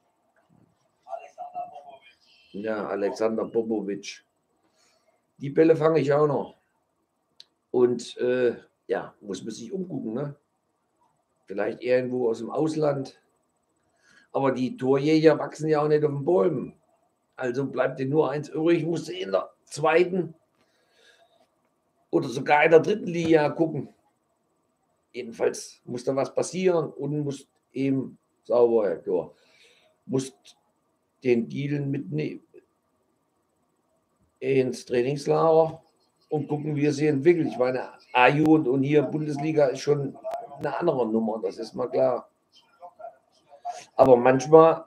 Ja, Alexander Popovic. Die Bälle fange ich auch noch. Und äh, ja, muss man sich umgucken, ne? Vielleicht irgendwo aus dem Ausland. Aber die Torjäger wachsen ja auch nicht auf den Bäumen. Also bleibt dir nur eins übrig, musst du in der zweiten oder sogar in der dritten Liga gucken. Jedenfalls muss da was passieren und musst eben sauber, ja, musst den Deal mitnehmen ins Trainingslager und gucken, wie er sich entwickelt. Ich meine, A Jugend und hier Bundesliga ist schon eine andere Nummer, das ist mal klar. Aber manchmal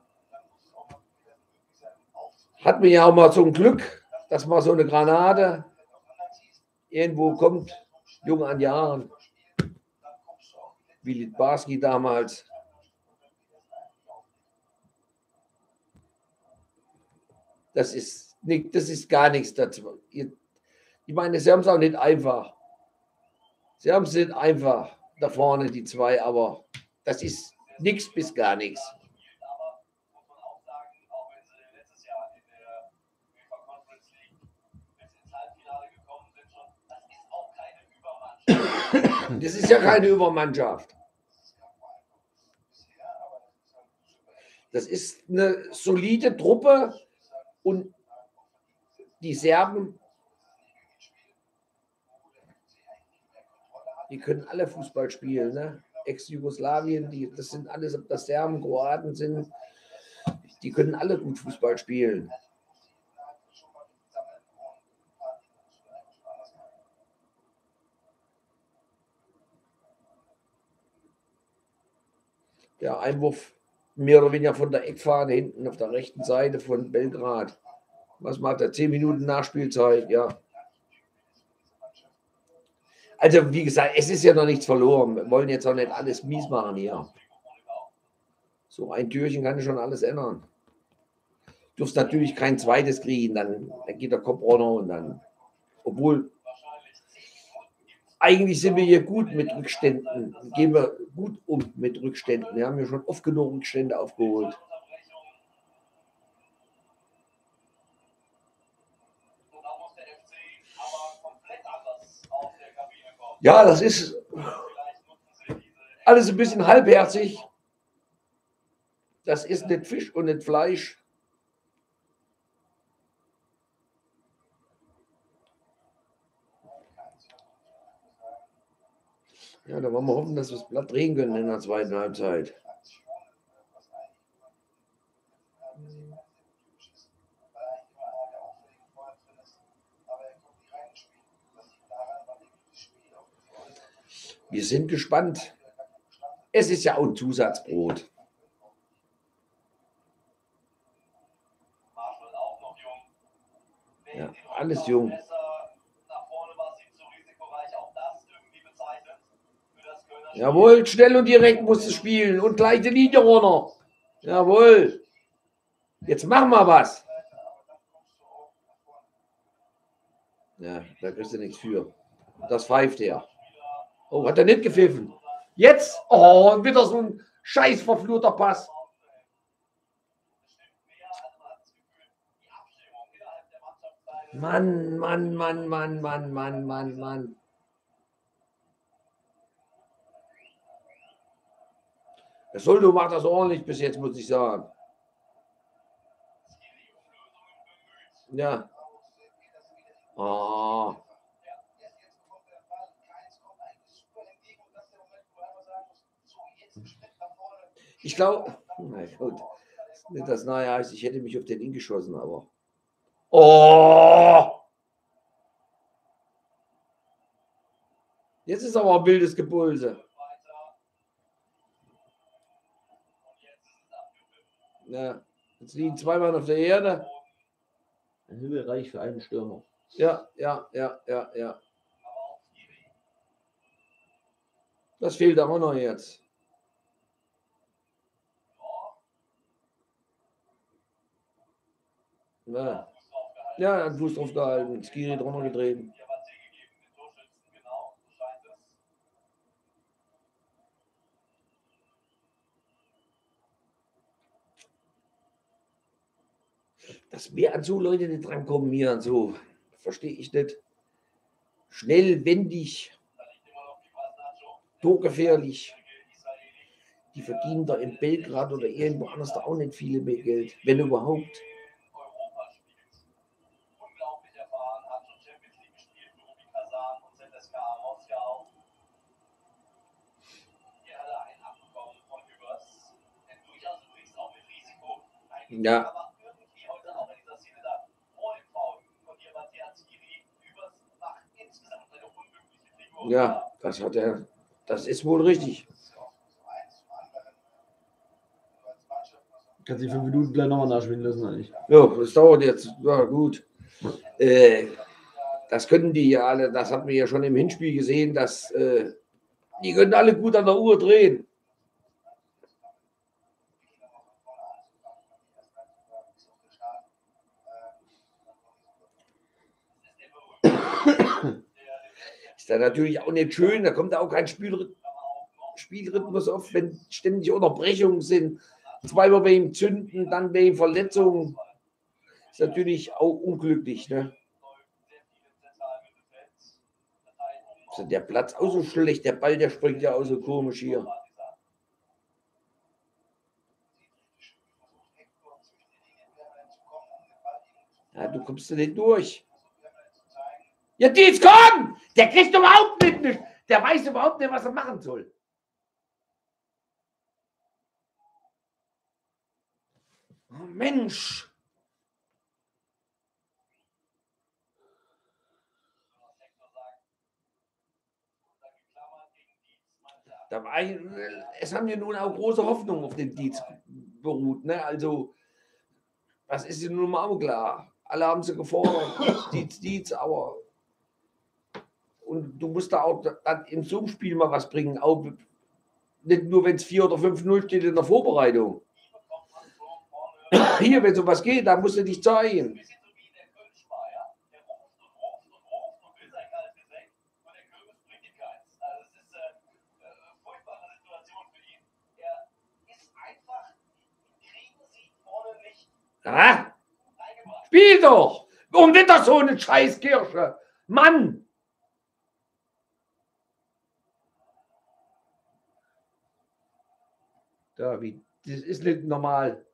hat man ja auch mal so ein Glück, dass mal so eine Granate irgendwo kommt, jung an Jahren, wie Litbarski damals. Das ist, nicht, das ist gar nichts dazu. Ich meine, sie haben es auch nicht einfach. Sie haben es nicht einfach, da vorne die zwei, aber das ist nichts bis gar nichts. Das ist ja keine Übermannschaft. Das ist eine solide Truppe und die Serben, die können alle Fußball spielen. Ne? Ex-Jugoslawien, die, das sind alles, ob das Serben, Kroaten sind, die können alle gut Fußball spielen. Der Einwurf mehr oder weniger von der Eckfahne hinten auf der rechten Seite von Belgrad. Was macht er? Zehn Minuten Nachspielzeit, ja. Also wie gesagt, es ist ja noch nichts verloren. Wir wollen jetzt auch nicht alles mies machen hier. So ein Türchen kann schon alles ändern. Du darfst natürlich kein zweites kriegen, dann, dann geht der Kopf runter und dann, obwohl eigentlich sind wir hier gut mit Rückständen, gehen wir gut um mit Rückständen. Wir haben ja schon oft genug Rückstände aufgeholt. Ja, das ist alles ein bisschen halbherzig. Das ist nicht Fisch und nicht Fleisch. Ja, da wollen wir hoffen, dass wir das Blatt drehen können in der zweiten Halbzeit. Wir sind gespannt. Es ist ja auch ein Zusatzbrot. Ja, alles jung. Jawohl, schnell und direkt musst du spielen und gleich die Linie runter. Jawohl. Jetzt machen wir was. Ja, da kriegst du nichts für. Das pfeift er. Oh, hat er nicht gepfiffen. Jetzt? Oh, wieder so ein scheiß verfluchter Pass. Mann, Mann, Mann, Mann, Mann, Mann, Mann, Mann. Der Soldo macht das ordentlich bis jetzt, muss ich sagen. Ja. Oh. Ich glaube, na gut, nicht das nahe heißt, ich hätte mich auf den hingeschossen, aber. Oh! Jetzt ist aber ein wildes Gebulse. Ja, jetzt liegen zwei Mann auf der Erde. Ein Himmelreich für einen Stürmer. Ja, ja, ja, ja, ja. Das fehlt auch noch jetzt. Ja, ja, hat Fuß drauf gehalten, Skiri drunter gedreht. Dass wir an so Leute nicht drankommen hier und so, verstehe ich nicht. Schnell, wendig, torgefährlich. Die verdienen da in Belgrad oder irgendwo anders da auch nicht viele mehr Geld, wenn überhaupt. Ja. Ja, das hat er, das ist wohl richtig. Kannst du die fünf Minuten gleich nochmal nachspielen lassen eigentlich? Ja, das dauert jetzt. Ja, gut. Äh, das können die ja alle, das hatten wir ja schon im Hinspiel gesehen, dass äh, die können alle gut an der Uhr drehen. Ist dann natürlich auch nicht schön, da kommt auch kein Spielrhythmus, Spielrhythmus auf, wenn ständig Unterbrechungen sind. Zweimal bei ihm zünden, dann bei ihm Verletzungen. Ist natürlich auch unglücklich. Ne? Ist der Platz auch so schlecht? Der Ball, der springt ja auch so komisch hier. Ja, du kommst da nicht durch. Ja, Dietz, komm! Der kriegt überhaupt nicht. Der weiß überhaupt nicht, was er machen soll. Oh, Mensch. Da war ich, es haben ja nun auch große Hoffnungen auf den Dietz beruht. Ne? Also, das ist ja nun mal auch klar. Alle haben sie gefordert, Dietz, Dietz, aber und du musst da auch dann in so einem Spiel mal was bringen. Auch nicht nur, wenn es vier oder fünf null steht in der Vorbereitung. Hier, wenn sowas geht, da musst du dich zeigen. Ah, spiel doch! Und wieder so eine Scheißkirsche! Mann! David, das ist nicht normal.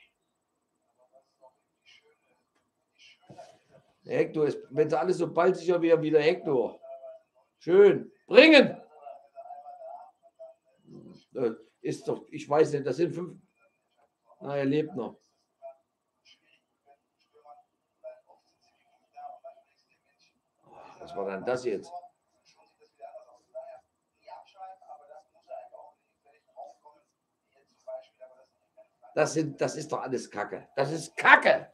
Der Hector ist, wenn sie alles so bald sicher wäre wie der Hector. Schön. Bringen! Ist doch, ich weiß nicht, das sind fünf. Na, er lebt noch. Was war denn das jetzt? Das, sind, das ist doch alles Kacke. Das ist Kacke.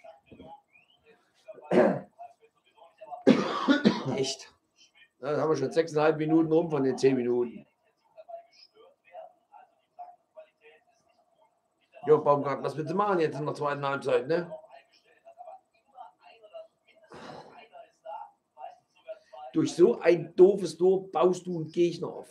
Echt. Da haben wir schon sechseinhalb Minuten rum von den zehn Minuten. Jo, Baumgarten, was willst du machen jetzt in der zweiten Halbzeit, ne? Durch so ein doofes Tor baust du einen Gegner auf.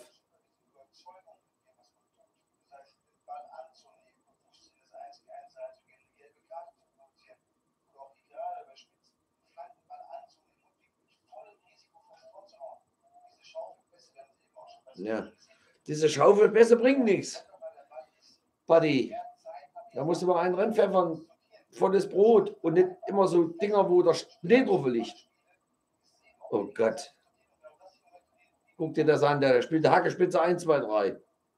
Ja, diese Schaufelpässe bringen nichts. Buddy, da musst du mal einen reinpfeffern, volles Brot und nicht immer so Dinger, wo der Schnee drauf liegt. Oh Gott. Guck dir das an, der spielt der Hackespitze eins, zwei, drei.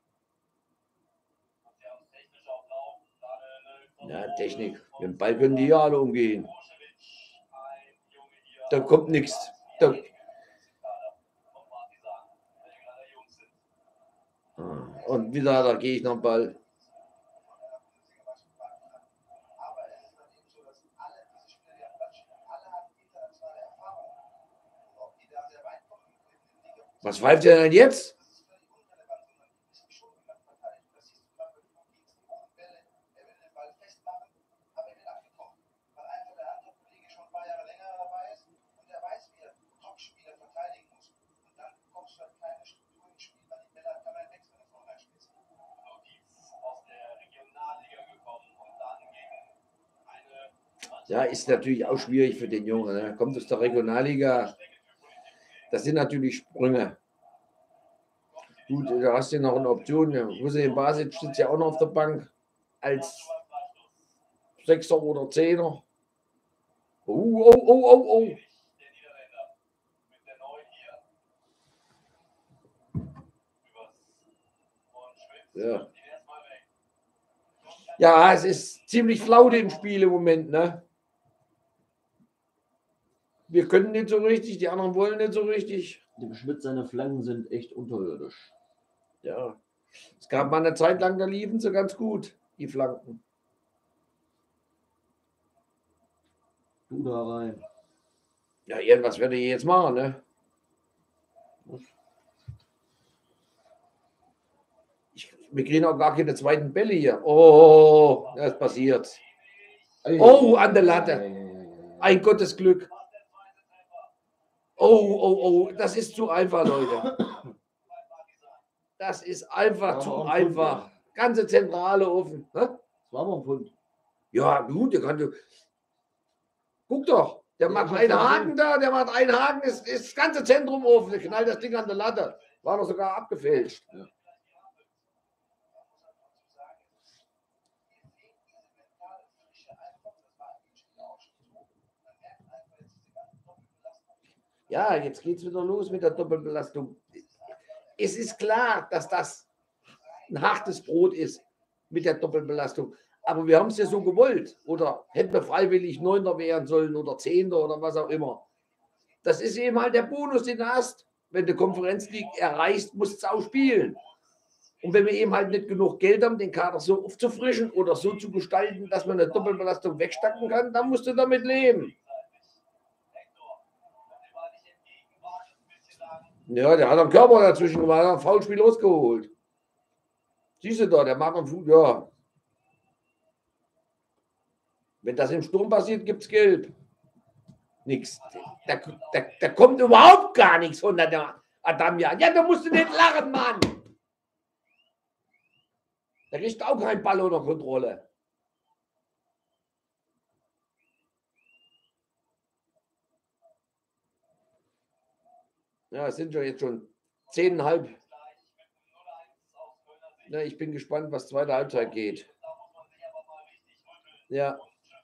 Ja, Technik. Mit dem Ball können die ja alle umgehen. Da kommt nichts. Da Und wieder, da gehe ich noch Ball. Was pfeift ihr denn jetzt? Ja, ist natürlich auch schwierig für den Jungen. Ne? Kommt aus der Regionalliga. Das sind natürlich Sprünge. Gut, da hast du noch eine Option. Hussein Basic sitzt ja auch noch auf der Bank als Sechser oder Zehner. Oh, oh, oh, oh, oh. Ja. Ja, es ist ziemlich flaut im Spiel im Moment, ne? Wir können nicht so richtig, die anderen wollen nicht so richtig. Dem Schmidt, seine Flanken sind echt unterirdisch. Ja. Es gab mal eine Zeit lang, da liefen sie ganz gut, die Flanken. Du da rein. Ja, irgendwas werde ich jetzt machen, ne? Ich, wir kriegen auch gar keine zweiten Bälle hier. Oh, das passiert. Oh, an der Latte. Ein Gottes Glück. Oh, oh, oh, das ist zu einfach, Leute. Das ist einfach zu einfach. Ganze Zentrale offen. Das war mal ein Pfund. Ja, gut, der kann. Guck doch. Der Ja, macht ich hab einen schon Haken gesehen. da, der macht einen Haken, ist, ist das ganze Zentrum offen, der knallt das Ding an der Latte. War doch sogar abgefälscht. Ja. Ja, jetzt geht es wieder los mit der Doppelbelastung. Es ist klar, dass das ein hartes Brot ist mit der Doppelbelastung. Aber wir haben es ja so gewollt. Oder hätten wir freiwillig Neunter werden sollen oder Zehnter oder was auch immer. Das ist eben halt der Bonus, den du hast. Wenn du Konferenz League erreichst, musst du auch spielen. Und wenn wir eben halt nicht genug Geld haben, den Kader so aufzufrischen oder so zu gestalten, dass man eine Doppelbelastung wegstacken kann, dann musst du damit leben. Ja, der hat einen Körper dazwischen gemacht, hat ein Foulspiel losgeholt. Siehst du da, der macht am Fuß, ja. Wenn das im Sturm passiert, gibt es Gelb. Nix. Da, da, da kommt überhaupt gar nichts von der Adamjan. Ja, da musst du nicht lachen, Mann. Da kriegst auch kein Ball unter Kontrolle. Ja, es sind ja jetzt schon zehneinhalb. Ja, ich bin gespannt, was zweite Halbzeit geht. Ja.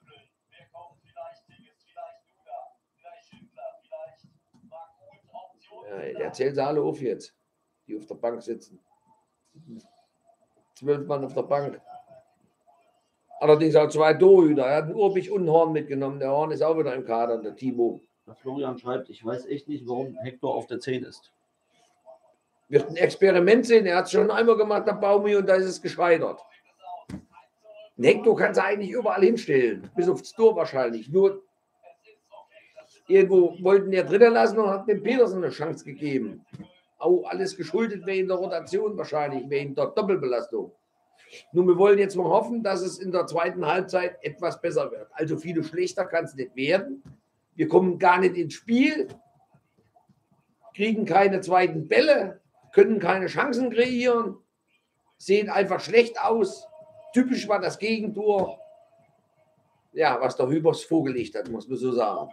Ja, erzählen sie alle auf jetzt, die auf der Bank sitzen. Zwölf Mann auf der Bank. Allerdings auch zwei Torhüter. Er hat einen Urbich und einen Horn mitgenommen. Der Horn ist auch wieder im Kader, der Timo. Florian schreibt, ich weiß echt nicht, warum Hector auf der zehn ist. Wird ein Experiment sehen. Er hat es schon einmal gemacht, der Baumi, und da ist es gescheitert. Den Hector kannst du eigentlich überall hinstellen. Bis aufs Tor wahrscheinlich. Nur irgendwo wollten wir drinnen lassen und hat dem Petersen eine Chance gegeben. Auch alles geschuldet wegen der Rotation wahrscheinlich, wegen der Doppelbelastung. Nun, wir wollen jetzt mal hoffen, dass es in der zweiten Halbzeit etwas besser wird. Also viele schlechter kann es nicht werden. Wir kommen gar nicht ins Spiel, kriegen keine zweiten Bälle, können keine Chancen kreieren, sehen einfach schlecht aus. Typisch war das Gegentor, ja, was der Hübers vorgelegt hat, muss man so sagen.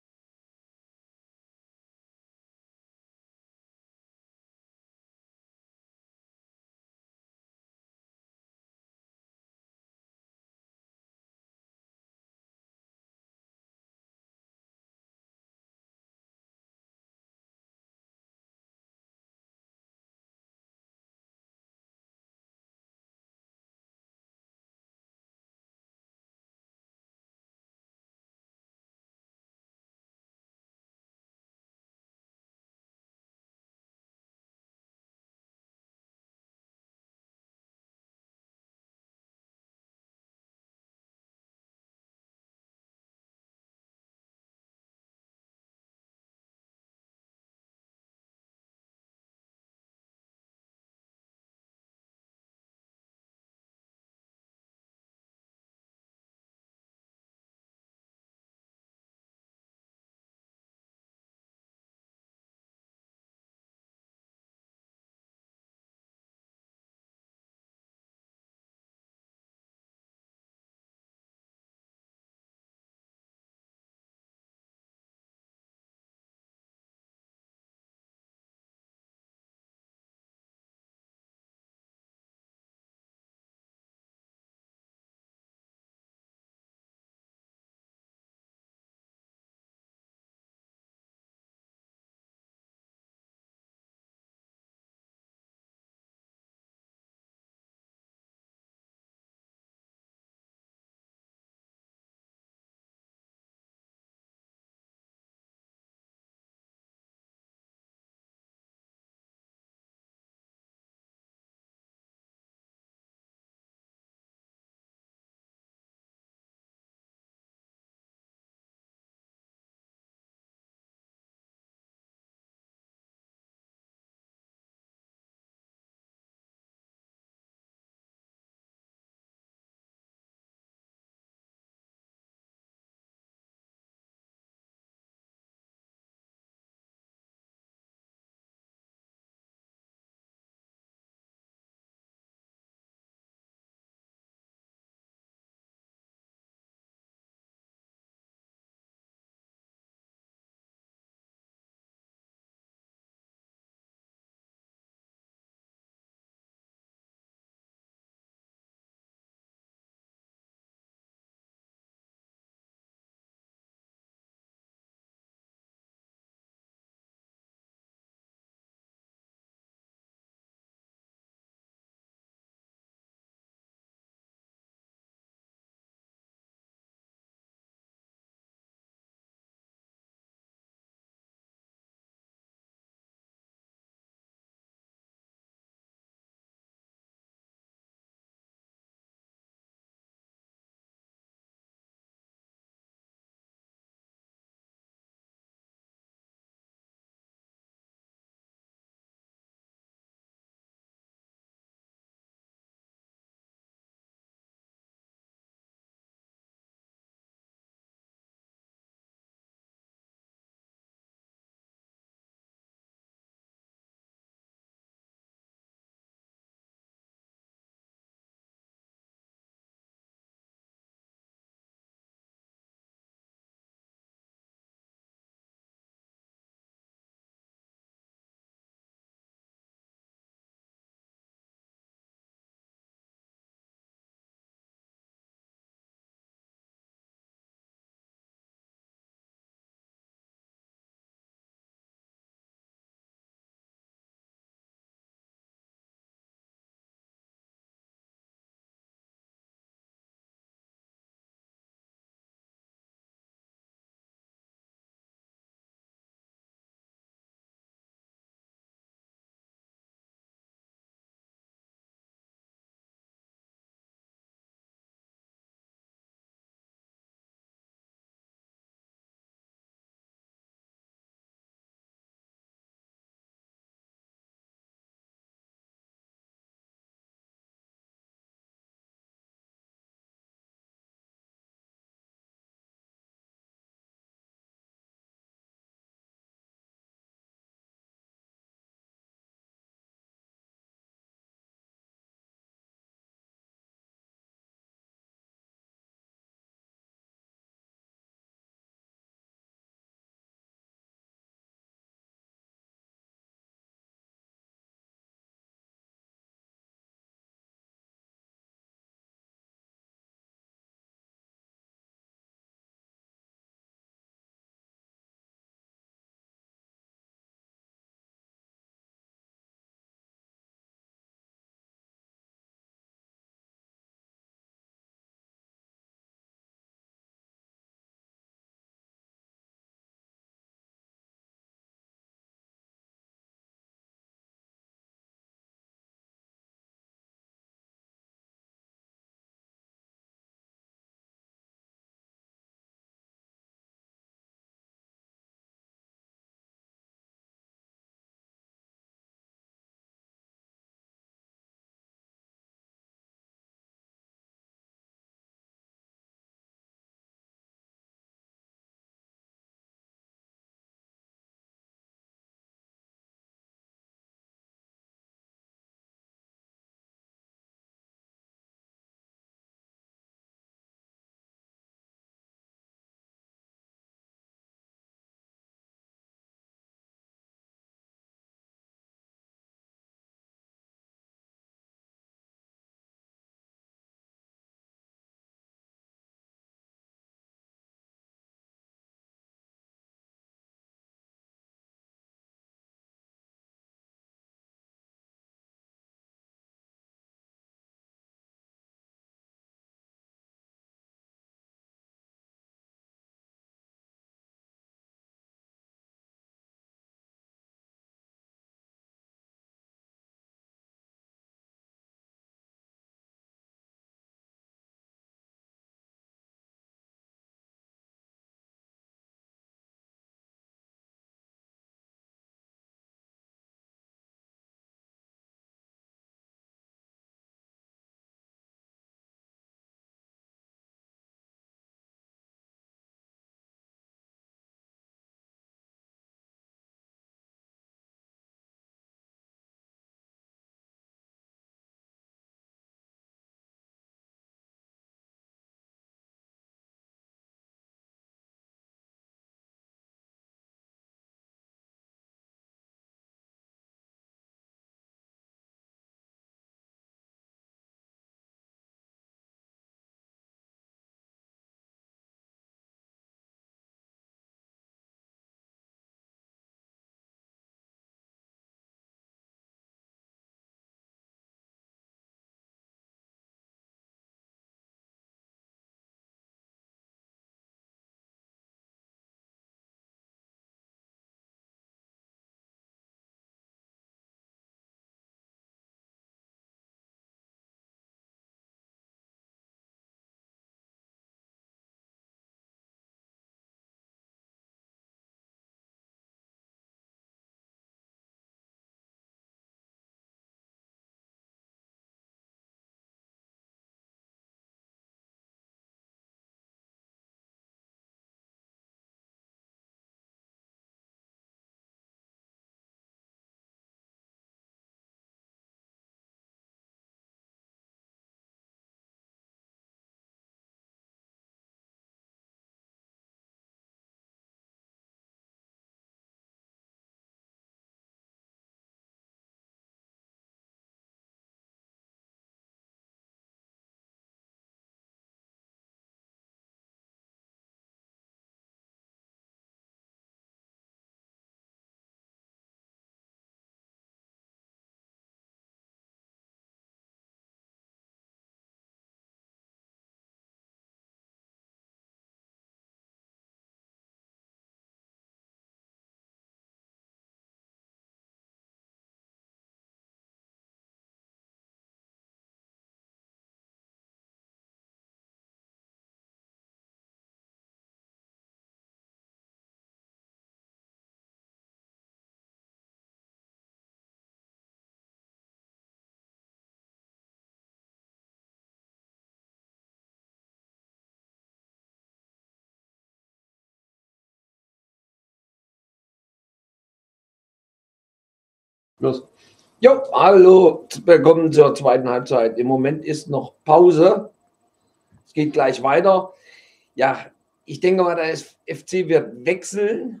Los. Jo, hallo, willkommen zur zweiten Halbzeit. Im Moment ist noch Pause. Es geht gleich weiter. Ja, ich denke mal, der F C wird wechseln.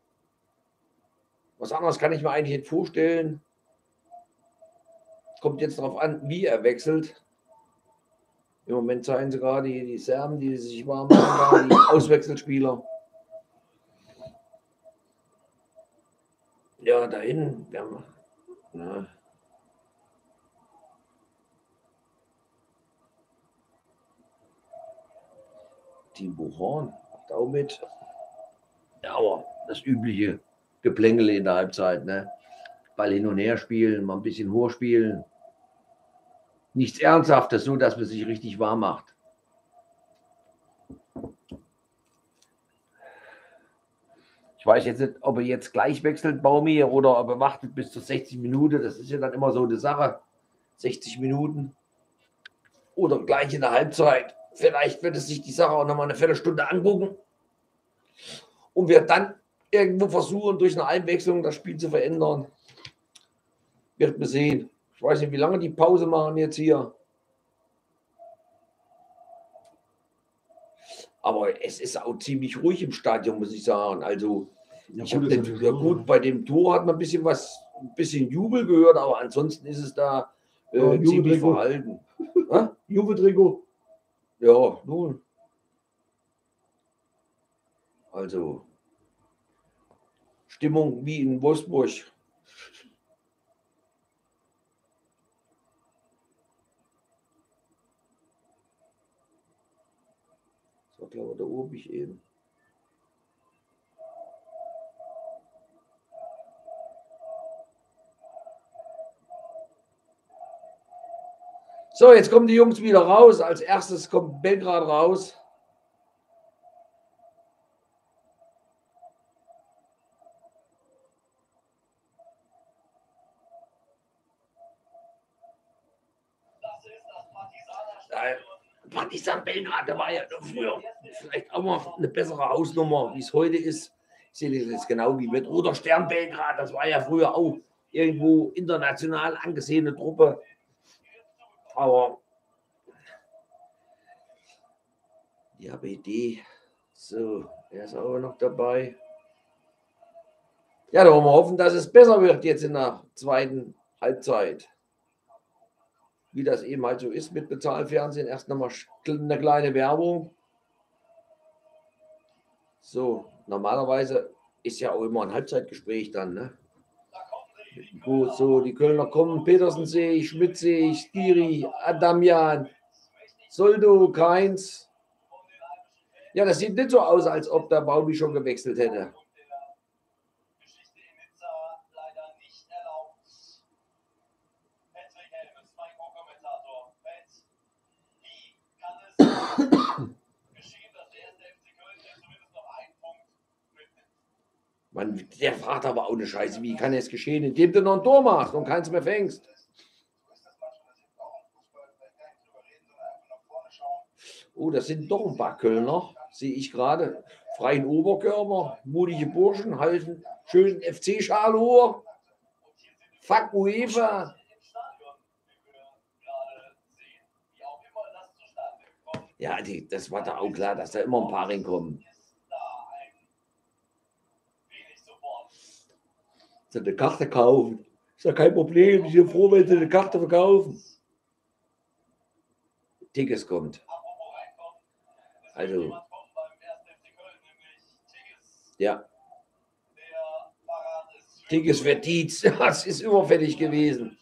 Was anderes kann ich mir eigentlich nicht vorstellen. Kommt jetzt darauf an, wie er wechselt. Im Moment zeigen sie gerade die, die Serben, die sich warm machen, die Auswechselspieler. Ja, dahin. Ja, na. Timo Horn, auch mit. Ja, aber das übliche Geplänkel in der Halbzeit, ne? Ball hin und her spielen, mal ein bisschen hoch spielen. Nichts Ernsthaftes, nur dass man sich richtig warm macht. Ich weiß jetzt nicht, ob er jetzt gleich wechselt, Baumi, oder ob er wartet bis zur sechzig Minuten. Das ist ja dann immer so eine Sache. sechzig Minuten oder gleich in der Halbzeit. Vielleicht wird es sich die Sache auch nochmal eine Viertelstunde angucken und wird dann irgendwo versuchen, durch eine Einwechslung das Spiel zu verändern. Wird man sehen. Ich weiß nicht, wie lange die Pause machen jetzt hier. Aber es ist auch ziemlich ruhig im Stadion, muss ich sagen. Also, ja, ich habe ja gut, bei dem Tor hat man ein bisschen was, ein bisschen Jubel gehört, aber ansonsten ist es da äh, ja, ziemlich verhalten. Juve-Trikot. Ja, nun. Also, Stimmung wie in Wolfsburg. So, glaube ich, da oben ich eben. So, jetzt kommen die Jungs wieder raus. Als erstes kommt Belgrad raus. Partizan Belgrad, da war ja früher vielleicht auch mal eine bessere Hausnummer, wie es heute ist. Ich sehe das jetzt genau wie mit Roter Stern Belgrad. Das war ja früher auch irgendwo international angesehene Truppe. Aber die A B D, so, er ist auch noch dabei. Ja, da wollen wir hoffen, dass es besser wird jetzt in der zweiten Halbzeit. Wie das eben halt so ist mit Bezahlfernsehen. Erst nochmal eine kleine Werbung. So, normalerweise ist ja auch immer ein Halbzeitgespräch dann, ne? Gut, so, die Kölner kommen. Petersen sehe ich, Schmidt sehe ich, Skiri, Adamian, Soldo, Keins. Ja, das sieht nicht so aus, als ob der Baumi schon gewechselt hätte. Man, der fragt aber auch eine Scheiße, wie kann es geschehen, indem du noch ein Tor machst und keins mehr fängst. Oh, das sind doch ein paar Kölner, sehe ich gerade. Freien Oberkörper, mutige Burschen, halten schön F C-Schale hoch. Fuck UEFA. Ja, die, das war da auch klar, dass da immer ein paar reinkommen. So eine Karte kaufen. Ist ja kein Problem. Ich bin froh, wenn sie eine Karte verkaufen. Tickets kommt. Also. Ja. Tickets für Dietz. Das ist überfällig gewesen.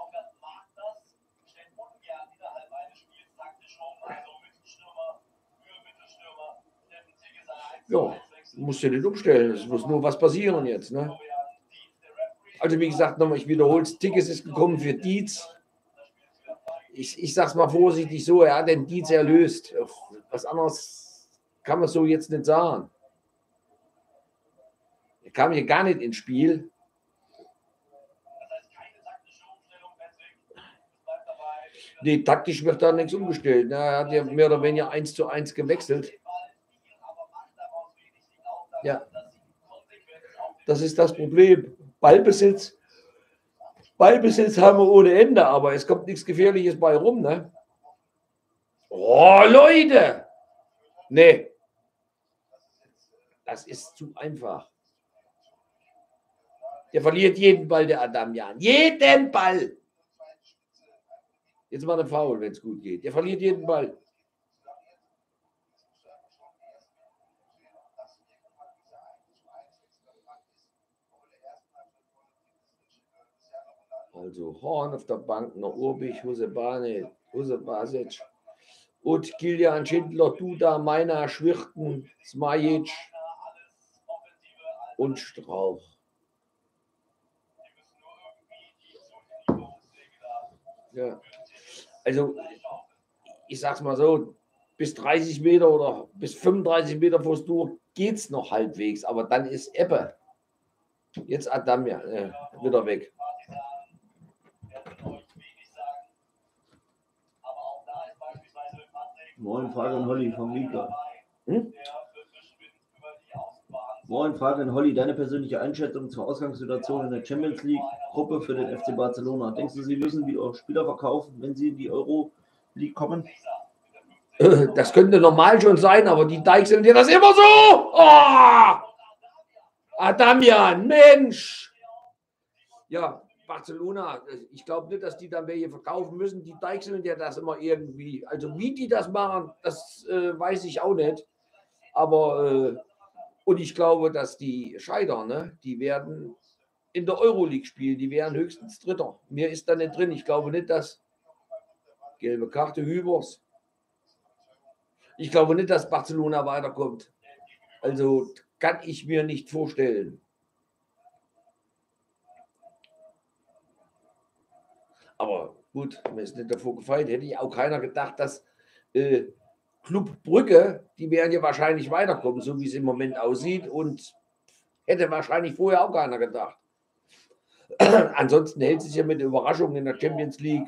Ja, musst du nicht umstellen. Es muss nur was passieren jetzt, ne? Also wie gesagt, nochmal, ich wiederhole es, Tickets ist gekommen für Dietz. Ich, ich sage es mal vorsichtig so, er hat den Dietz erlöst. Was anderes kann man so jetzt nicht sagen. Er kam hier gar nicht ins Spiel. Nee, taktisch wird da nichts umgestellt. Er hat ja mehr oder weniger eins zu eins gewechselt. Ja, das ist das Problem. Ballbesitz Ballbesitz haben wir ohne Ende, aber es kommt nichts Gefährliches bei rum, ne? Oh, Leute! Nee. Das ist zu einfach. Der verliert jeden Ball, der Adamjan. Jeden Ball! Jetzt mal eine Foul, wenn es gut geht. Der verliert jeden Ball. Also Horn auf der Bank, noch Urbich, Husebane, Husebasic, und Kilian Schindler, Duda, Meiner, Schwirten, Smajic und Strauch. Ja, also ich sag's mal so, bis dreißig Meter oder bis fünfunddreißig Meter vors Tor geht's noch halbwegs, aber dann ist Ebbe. Jetzt Adamjan, äh, wieder weg. Moin, Frage an Holly vom Mika. Hm? Moin, Frage an Holly. Deine persönliche Einschätzung zur Ausgangssituation in der Champions League-Gruppe für den F C Barcelona. Denkst du, sie müssen wieder Spieler verkaufen, wenn sie in die Euro League kommen? Das könnte normal schon sein, aber die deichseln dir das immer so. Oh! Adamjan, Mensch! Ja, Barcelona, ich glaube nicht, dass die dann welche verkaufen müssen. Die deichseln dir das immer irgendwie. Also wie die das machen, das äh, weiß ich auch nicht. Aber, äh, und ich glaube, dass die Scheider, ne, die werden in der Euroleague spielen. Die wären höchstens Dritter. Mir ist da nicht drin. Ich glaube nicht, dass gelbe Karte Hübers. Ich glaube nicht, dass Barcelona weiterkommt. Also kann ich mir nicht vorstellen. Aber gut, mir ist nicht davor gefallen. Hätte ich auch keiner gedacht, dass äh, Club Brügge, die werden ja wahrscheinlich weiterkommen, so wie es im Moment aussieht. Und hätte wahrscheinlich vorher auch keiner gedacht. Ansonsten hält es sich ja mit Überraschungen in der Champions League.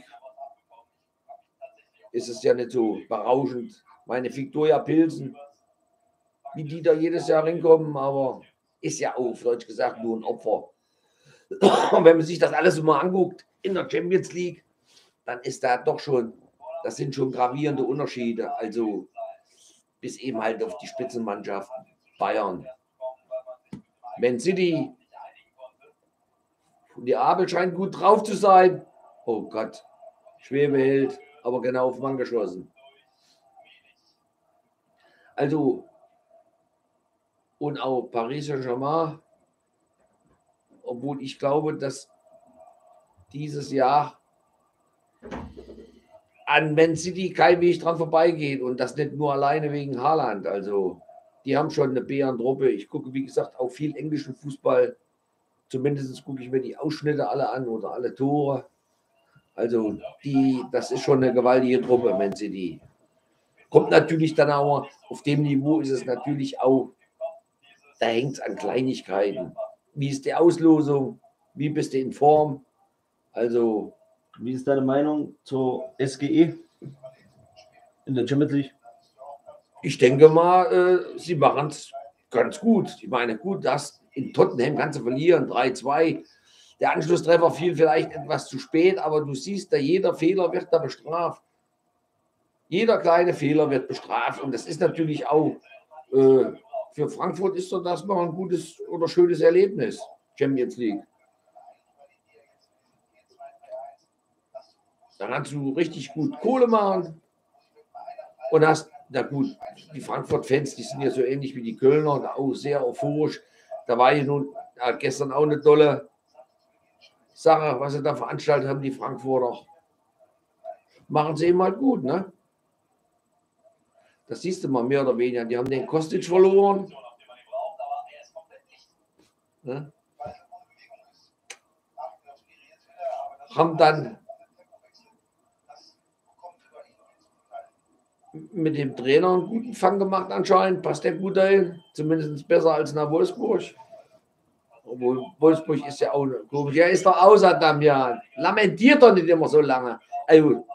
Ist es ja nicht so berauschend. Meine Viktoria Pilsen, wie die da jedes Jahr hinkommen, aber ist ja auf Deutsch gesagt nur ein Opfer. Und wenn man sich das alles mal anguckt in der Champions League, dann ist da doch schon, das sind schon gravierende Unterschiede. Also bis eben halt auf die Spitzenmannschaften. Bayern, Man City, die Abel scheint gut drauf zu sein. Oh Gott, Schwebeheld, aber genau auf Mann geschossen. Also, und auch Paris Saint-Germain, obwohl ich glaube, dass dieses Jahr an Man City kein Weg dran vorbeigeht und das nicht nur alleine wegen Haaland. Also, die haben schon eine Bärentruppe. Ich gucke, wie gesagt, auch viel englischen Fußball. Zumindest gucke ich mir die Ausschnitte alle an oder alle Tore. Also, die, das ist schon eine gewaltige Truppe, Man City. Kommt natürlich dann auch, auf dem Niveau ist es natürlich auch, da hängt es an Kleinigkeiten. Wie ist die Auslosung? Wie bist du in Form? Also, wie ist deine Meinung zur S G E in der Champions League? Ich denke mal, äh, sie machen es ganz gut. Ich meine, gut, das in Tottenham kannst du verlieren, drei zwei. Der Anschlusstreffer fiel vielleicht etwas zu spät, aber du siehst, da jeder Fehler wird da bestraft. Jeder kleine Fehler wird bestraft und das ist natürlich auch, äh, für Frankfurt ist doch das noch ein gutes oder schönes Erlebnis, Champions League. Dann kannst du richtig gut Kohle machen und hast, na gut, die Frankfurt-Fans, die sind ja so ähnlich wie die Kölner, auch sehr euphorisch. Da war ja nun ja, gestern auch eine tolle Sache, was sie da veranstaltet haben, die Frankfurter. Machen sie eben halt gut, ne? Das siehst du mal mehr oder weniger. Die haben den Kostic verloren. Ne? Haben dann mit dem Trainer einen guten Fang gemacht anscheinend. Passt der gut dahin. Zumindest besser als nach Wolfsburg. Obwohl Wolfsburg ist ja auch komisch. Ja, ist doch außer Damian. Lamentiert doch nicht immer so lange. Also,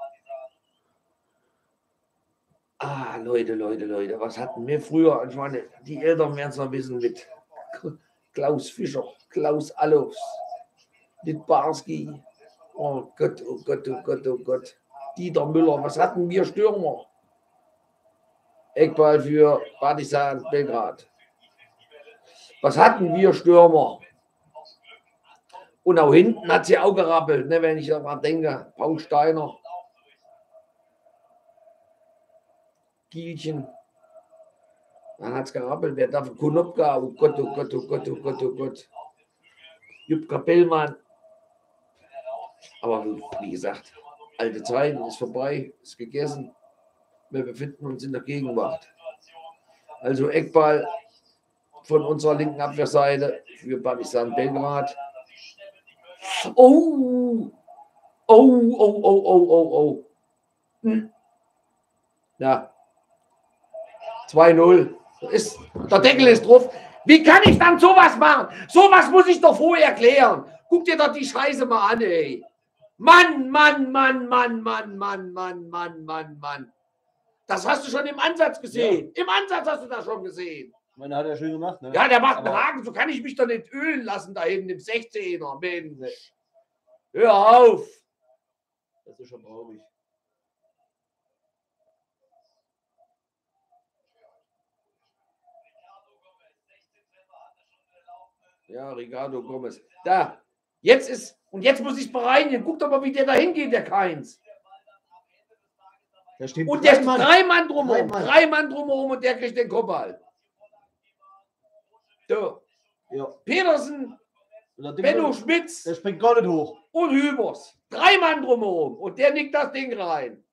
ah, Leute, Leute, Leute, was hatten wir früher? Ich meine, die Eltern werden es noch wissen mit Klaus Fischer, Klaus Allofs, Litbarski. Oh Gott, oh Gott, oh Gott, oh Gott. Dieter Müller, was hatten wir Stürmer? Eckball für Partizan Belgrad. Was hatten wir Stürmer? Und auch hinten hat sie auch gerappelt, ne, wenn ich daran denke. Paul Steiner. Gielchen. Dann hat es gerappelt. Wer darf? Konopka. Oh Gott, oh Gott, oh Gott, oh Gott, oh Gott. Jupp Kapellmann. Aber wie gesagt, alte Zeiten ist vorbei, ist gegessen. Wir befinden uns in der Gegenwart. Also Eckball von unserer linken Abwehrseite für Partizan Belgrad. Oh! Oh, oh, oh, oh, oh, oh. Hm. Ja. zwei null. Ist, der Deckel ist drauf. Wie kann ich dann sowas machen? Sowas muss ich doch vorher klären. Guck dir doch die Scheiße mal an, ey. Mann, Mann, Mann, Mann, Mann, Mann, Mann, Mann, Mann, Mann. Das hast du schon im Ansatz gesehen. Ja. Im Ansatz hast du das schon gesehen. Ich meine, hat er schön gemacht, ne? Ja, der macht einen Haken. So kann ich mich doch nicht ölen lassen da hinten im sechzehner. Mensch. Hör auf. Das ist schon traurig. Ja, Ricardo Gomez. Da. Jetzt ist, und jetzt muss ich es bereinigen. Guck doch mal, wie der da hingeht, der Keins. Da steht und der ist Mann. drei Mann drumherum. Drei Mann. Drei Mann drumherum und der kriegt den Kopfball. So. Ja. Petersen, Benno Schmitz. Der springt gar nicht hoch. Und Hübers. Drei Mann drumherum. Und der nickt das Ding rein.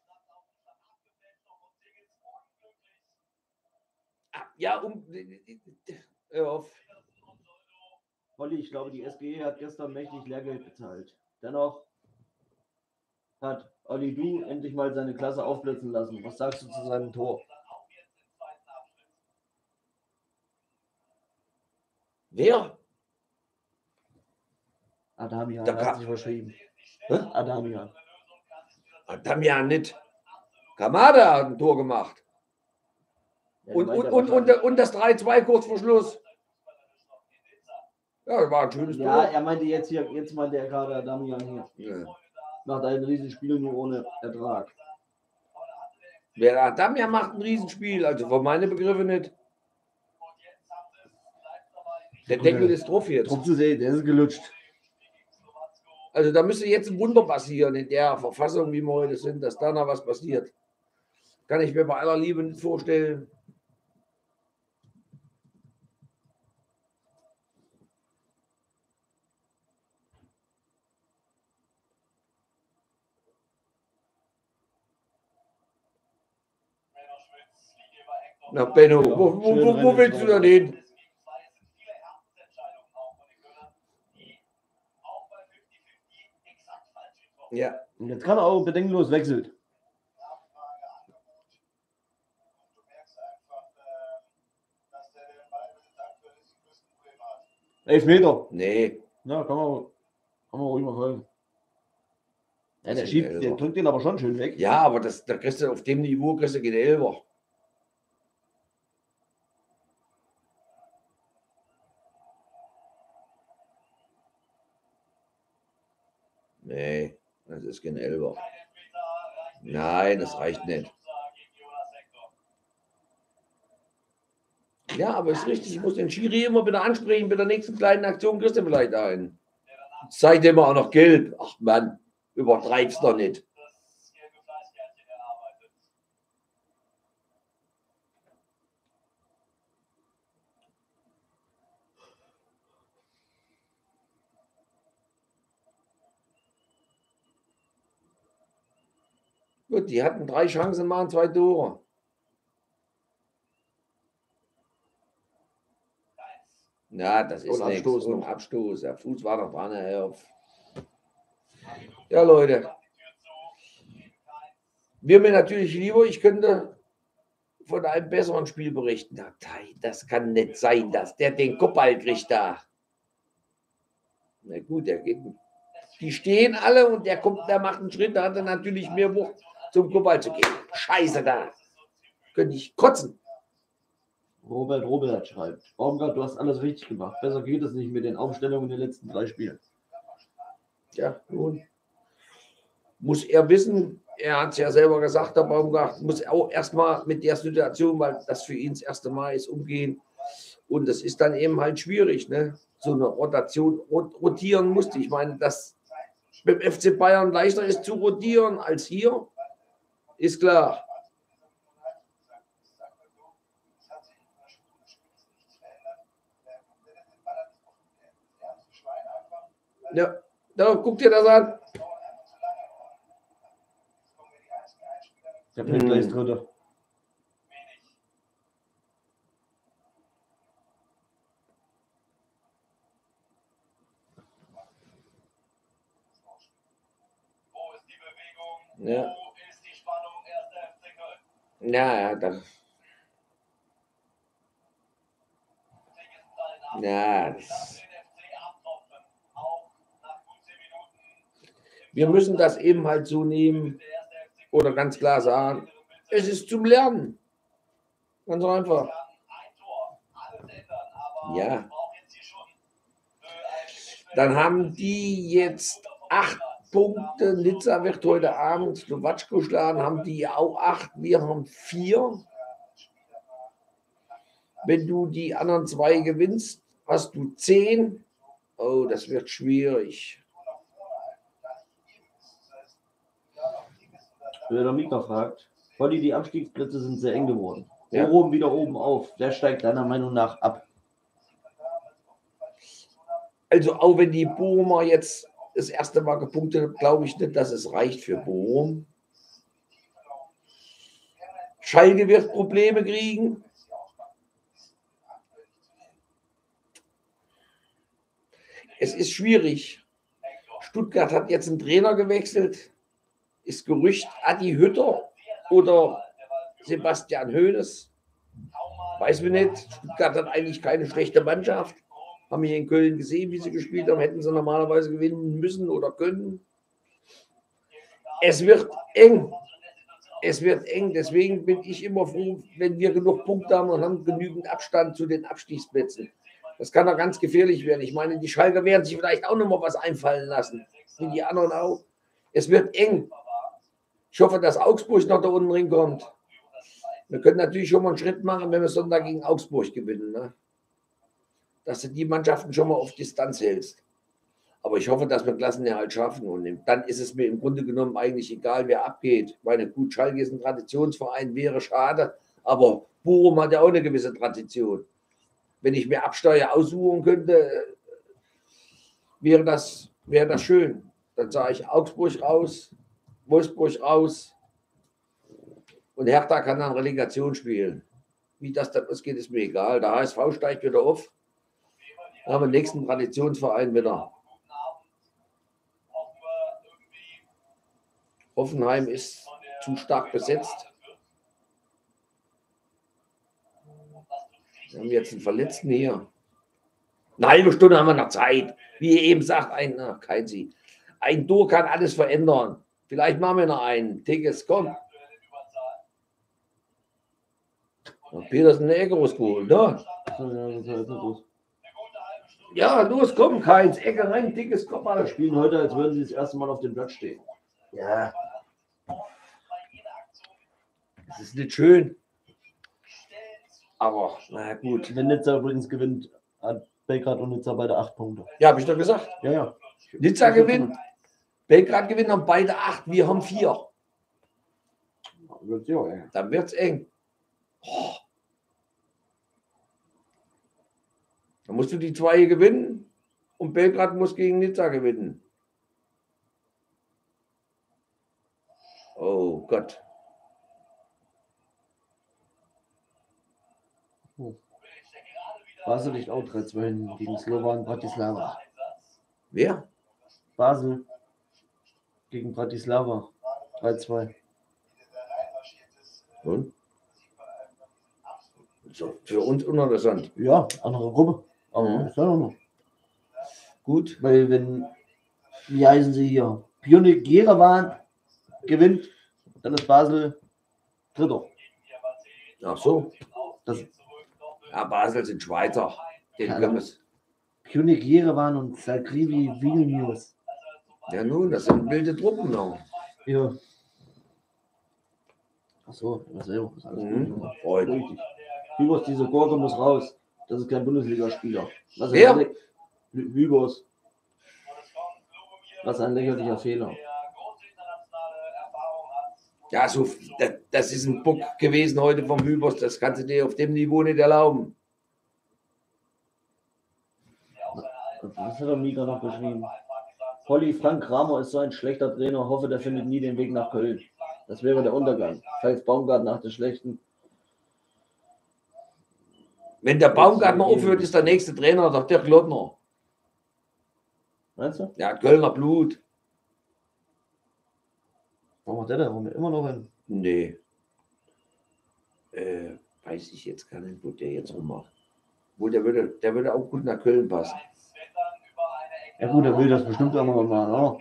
Ja, um. Hör auf. Olli, ich glaube, die S G E hat gestern mächtig Lehrgeld bezahlt. Dennoch hat Olli Du endlich mal seine Klasse aufblitzen lassen. Was sagst du zu seinem Tor? Wer? Adamian Da hat kam- sich verschrieben. Hä? Adamian. Damian nicht. Kamada hat ein Tor gemacht. Ja, Und, meint und, er und, und, wahrscheinlich. und das drei zwei kurz vor Schluss. Ja, das war ein schönes Ja, Tor. er meinte jetzt hier, jetzt meinte er gerade Adamian hier. Ja. Macht ein Riesenspiel nur ohne Ertrag. Wer Adamian macht ein Riesenspiel, also für meine Begriffe nicht. Der Deckel ist drauf jetzt. Drauf zu sehen, der ist gelutscht. Also da müsste jetzt ein Wunder passieren in der Verfassung, wie wir heute sind, dass da noch was passiert. Kann ich mir bei aller Liebe nicht vorstellen. Na Benno, wo, wo, wo, wo willst du denn hin? Ja. Und jetzt kann er auch bedenkenlos wechseln. Elf Meter. Nee. Ja, kann man, kann man ruhig mal folgen. Ja, der ist schiebt, ein der Elfer. drückt den aber schon schön weg. Ja, aber das, da kriegst du auf dem Niveau kriegst du keinen Elfer. Nee, das ist kein Elfer. Nein, das reicht nicht. Ja, aber ist richtig, ich muss den Schiri immer wieder ansprechen, bei der nächsten kleinen Aktion kriegst du vielleicht einen. Seitdem auch noch gelb. Ach Mann, übertreib's doch nicht. Gut, die hatten drei Chancen, machen zwei Tore. Ja, das ist Und nichts. Abstoß Und noch. Abstoß. Der Fuß war noch dran. Hör auf. Ja, Leute. Mir mir natürlich lieber, ich könnte von einem besseren Spiel berichten. Das kann nicht sein, dass der den Kopfball kriegt da. Na gut, der geht. Die stehen alle und der kommt, der macht einen Schritt, da hat er natürlich mehr Wucht zum Kopfball zu gehen. Scheiße da. Könnte ich kotzen. Robert Robert schreibt. Baumgart, du hast alles richtig gemacht. Besser geht es nicht mit den Aufstellungen der letzten drei Spiele. Ja, nun. muss er wissen, er hat es ja selber gesagt, der Baumgart, muss auch erstmal mit der Situation, weil das für ihn das erste Mal ist, umgehen. Und das ist dann eben halt schwierig, ne? So eine Rotation rotieren musste. Ich meine, dass beim F C Bayern leichter ist zu rotieren als hier, ist klar. Ja, da guck dir das an. Der bringt gleich das Dritte. Ja. Ja, ja, das. Ja, das. Wir müssen das eben halt so nehmen oder ganz klar sagen, es ist zum Lernen. Ganz einfach. Ja. Dann haben die jetzt acht Punkte. Nizza wird heute Abend Slowatschko schlagen, haben die auch acht, wir haben vier. Wenn du die anderen zwei gewinnst, hast du zehn. Oh, das wird schwierig. Wer der Mika fragt, Olli, die Abstiegsplätze sind sehr eng geworden. Ja. Bochum wieder oben auf. Wer steigt deiner Meinung nach ab? Also auch wenn die Bochumer jetzt das erste Mal gepunktet haben, glaube ich nicht, dass es reicht für Bochum. Schalke wird Probleme kriegen. Es ist schwierig. Stuttgart hat jetzt einen Trainer gewechselt. Ist Gerücht Adi Hütter oder Sebastian Hoeneß. Weiß man nicht. Stuttgart hat eigentlich keine schlechte Mannschaft. Haben wir in Köln gesehen, wie sie gespielt haben. Hätten sie normalerweise gewinnen müssen oder können. Es wird eng. Es wird eng. Deswegen bin ich immer froh, wenn wir genug Punkte haben und haben genügend Abstand zu den Abstiegsplätzen. Das kann doch ganz gefährlich werden. Ich meine, die Schalker werden sich vielleicht auch noch mal was einfallen lassen. Wie die anderen auch. Es wird eng. Ich hoffe, dass Augsburg noch da unten hinkommt. Wir können natürlich schon mal einen Schritt machen, wenn wir Sonntag gegen Augsburg gewinnen. Ne? Dass du die Mannschaften schon mal auf Distanz hältst. Aber ich hoffe, dass wir Klassenerhalt schaffen. Und dann ist es mir im Grunde genommen eigentlich egal, wer abgeht. Ich meine, gut, Schalke ist ein Traditionsverein, wäre schade. Aber Bochum hat ja auch eine gewisse Tradition. Wenn ich mir Absteiger aussuchen könnte, wäre das, wäre das schön. Dann sage ich Augsburg raus, Wolfsburg raus und Hertha kann dann Relegation spielen. Wie das dann ausgeht, ist mir egal. Der H S V steigt wieder auf. Dann haben wir den nächsten Traditionsverein wieder. Hoffenheim ist zu stark besetzt. Wir haben jetzt einen Verletzten hier. Eine halbe Stunde haben wir noch Zeit. Wie ihr eben sagt, ein, ach, kein Sie. Ein Tor kann alles verändern. Vielleicht machen wir noch einen. Tickets, komm. Petersen eine Ecke rausgeholt, ne? Ja, los, komm, Keins, Ecke rein, dickes Kopf. Wir spielen heute, als würden sie das erste Mal auf dem Platz stehen. Ja. Das ist nicht schön. Aber, na gut. Wenn Nizza übrigens gewinnt, hat Belgrad und Nizza beide acht Punkte. Ja, habe ich doch gesagt. Ja, ja. Nizza gewinnt, Belgrad gewinnt, haben beide acht, wir haben vier. Dann wird es eng. Oh. Dann musst du die zwei gewinnen und Belgrad muss gegen Nizza gewinnen. Oh Gott. Oh. Basel liegt auch drei zwei gegen Slovan Bratislava. Wer? Basel gegen Bratislava drei zwei. Und? So, für uns uninteressant. Ja, andere Gruppe. Aber Mhm. ist ja noch. Gut. Weil wenn, wie heißen sie hier? Pionik Jerewan gewinnt, dann ist Basel Dritter. Ach so. Das Ja, Basel sind Schweizer. Den Ja. können wir's. Pionik Jerewan und Zagrivi Vilnius. Ja nun, das sind wilde Truppen noch. Ja. Achso, ja, selber. Ist alles Mhm. gut. Freut. Richtig. Hübers, diese Gurke muss raus. Das ist kein Bundesligaspieler. Was Wer? ein Hü- Hübers. Was ein lächerlicher Fehler. Ja, so, das, das ist ein Bock gewesen heute vom Hübers. Das kannst du dir auf dem Niveau nicht erlauben. Was hat der Mika noch geschrieben? Holly, Frank Kramer ist so ein schlechter Trainer. Hoffe, der findet nie den Weg nach Köln. Das wäre der Untergang. Falls Baumgart nach der schlechten. Wenn der Baumgartner aufhört, ist der nächste Trainer doch der Klottner. Meinst du? Der hat Kölner Blut. Warum macht der da immer noch hin? Nee. Äh, weiß ich jetzt gar nicht, wo der jetzt rummacht. Wohl, der würde, der würde auch gut nach Köln passen. Ja gut, der will das bestimmt auch mal machen. Oh.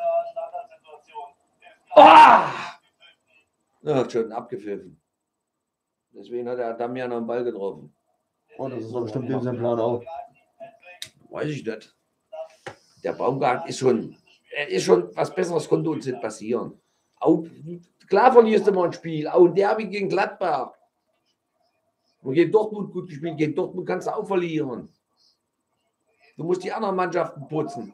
Ah! Ja, schon abgepfiffen. Deswegen hat der Adam ja noch einen Ball getroffen. Oh, das ist doch bestimmt in seinem Plan auch. Weiß ich nicht. Der Baumgart ist schon, er ist schon, was Besseres konnte uns nicht passieren. Auch, klar verlierst du mal ein Spiel, auch in Derby gegen Gladbach. Und gegen Dortmund gut gespielt, gegen Dortmund kannst du auch verlieren. Du musst die anderen Mannschaften putzen.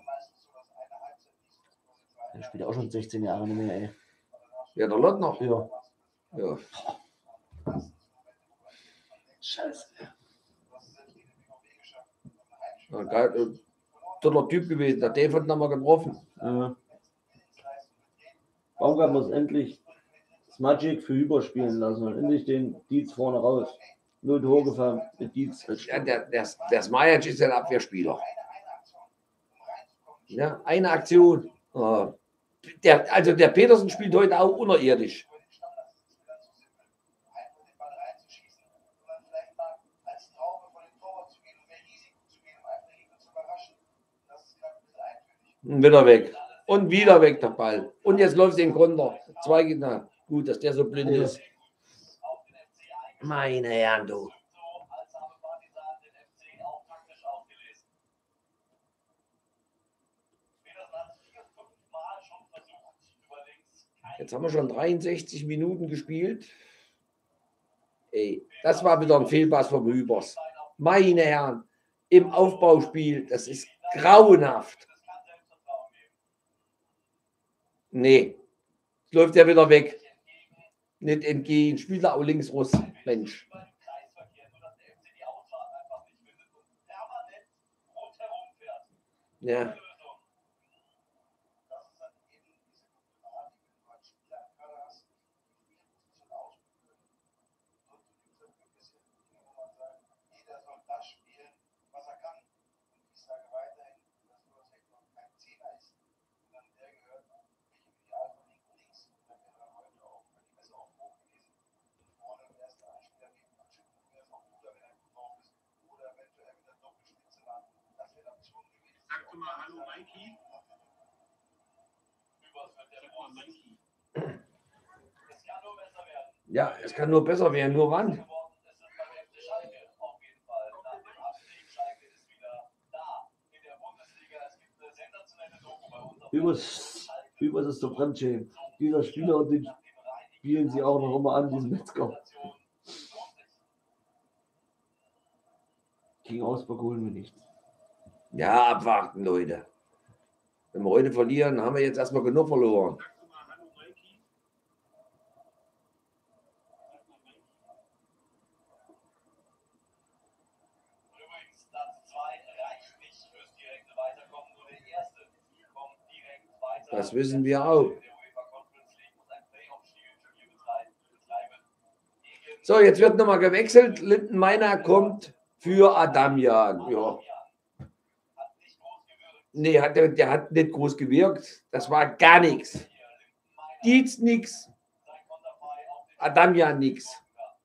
Der spielt auch schon sechzehn Jahre nicht mehr, ey. Ja, der Lott noch. Ja. Ja. Scheiße. Ja, geil. Toller Typ gewesen, der Dave hat nochmal getroffen. Ja. Baumgart muss endlich Smagic für Hüber spielen lassen und endlich den Dietz vorne raus. Null Tor gefahren mit Dietz. Ja, der, der, der Smajic ist ja ein Abwehrspieler. Ja, eine Aktion. Ja. Der, also der Petersen spielt heute auch unterirdisch. Und wieder weg. Und wieder weg der Ball. Und jetzt läuft den Konter. Zwei Gegner. Gut, dass der so blind ist. Meine Herren, du. Jetzt haben wir schon dreiundsechzig Minuten gespielt. Ey, das war wieder ein Fehlpass vom Hübers. Meine Herren, im Aufbauspiel, das ist grauenhaft. Nee, jetzt läuft er wieder weg. Nicht entgehen, spielt er auch links raus. Mensch. Ja. Hallo Mikey. Ja, es kann nur besser werden. Nur wann? Hübers, Hübers ist der Fremdschämen. Dieser Spieler, und den spielen sie auch noch immer an, diesen Metzger. Gegen Augsburg holen wir nichts. Ja, abwarten, Leute. Wenn wir heute verlieren, haben wir jetzt erstmal genug verloren. Das wissen wir auch. So, jetzt wird nochmal gewechselt. Lindenmeiner kommt für Adamjan. Ja. Nee, hat der, der hat nicht groß gewirkt. Das war gar nichts. Dietz nichts. Adamjan nichts.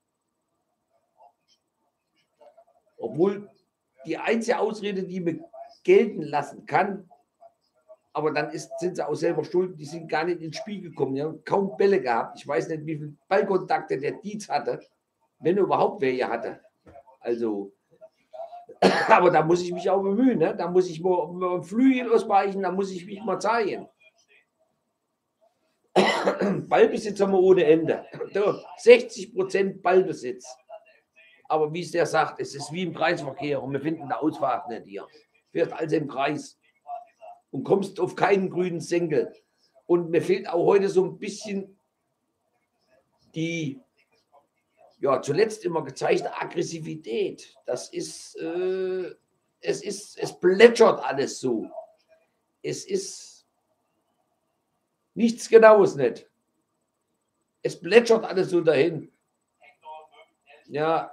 Obwohl die einzige Ausrede, die man gelten lassen kann, aber dann ist, sind sie auch selber schuld, die sind gar nicht ins Spiel gekommen. Die haben kaum Bälle gehabt. Ich weiß nicht, wie viele Ballkontakte der Dietz hatte, wenn er überhaupt welche hatte. Also, aber da muss ich mich auch bemühen. Ne? Da muss ich mal, mal Flügel ausweichen, da muss ich mich mal zeigen. Ballbesitz haben wir ohne Ende. sechzig Prozent Ballbesitz. Aber wie es der sagt, es ist wie im Kreisverkehr und wir finden der Ausfahrt nicht hier. Fährst also im Kreis und kommst auf keinen grünen Senkel. Und mir fehlt auch heute so ein bisschen die, ja, zuletzt immer gezeigte Aggressivität. Das ist, äh, es ist, es plätschert alles so. Es ist nichts Genaues nicht. Es plätschert alles so dahin. Ja.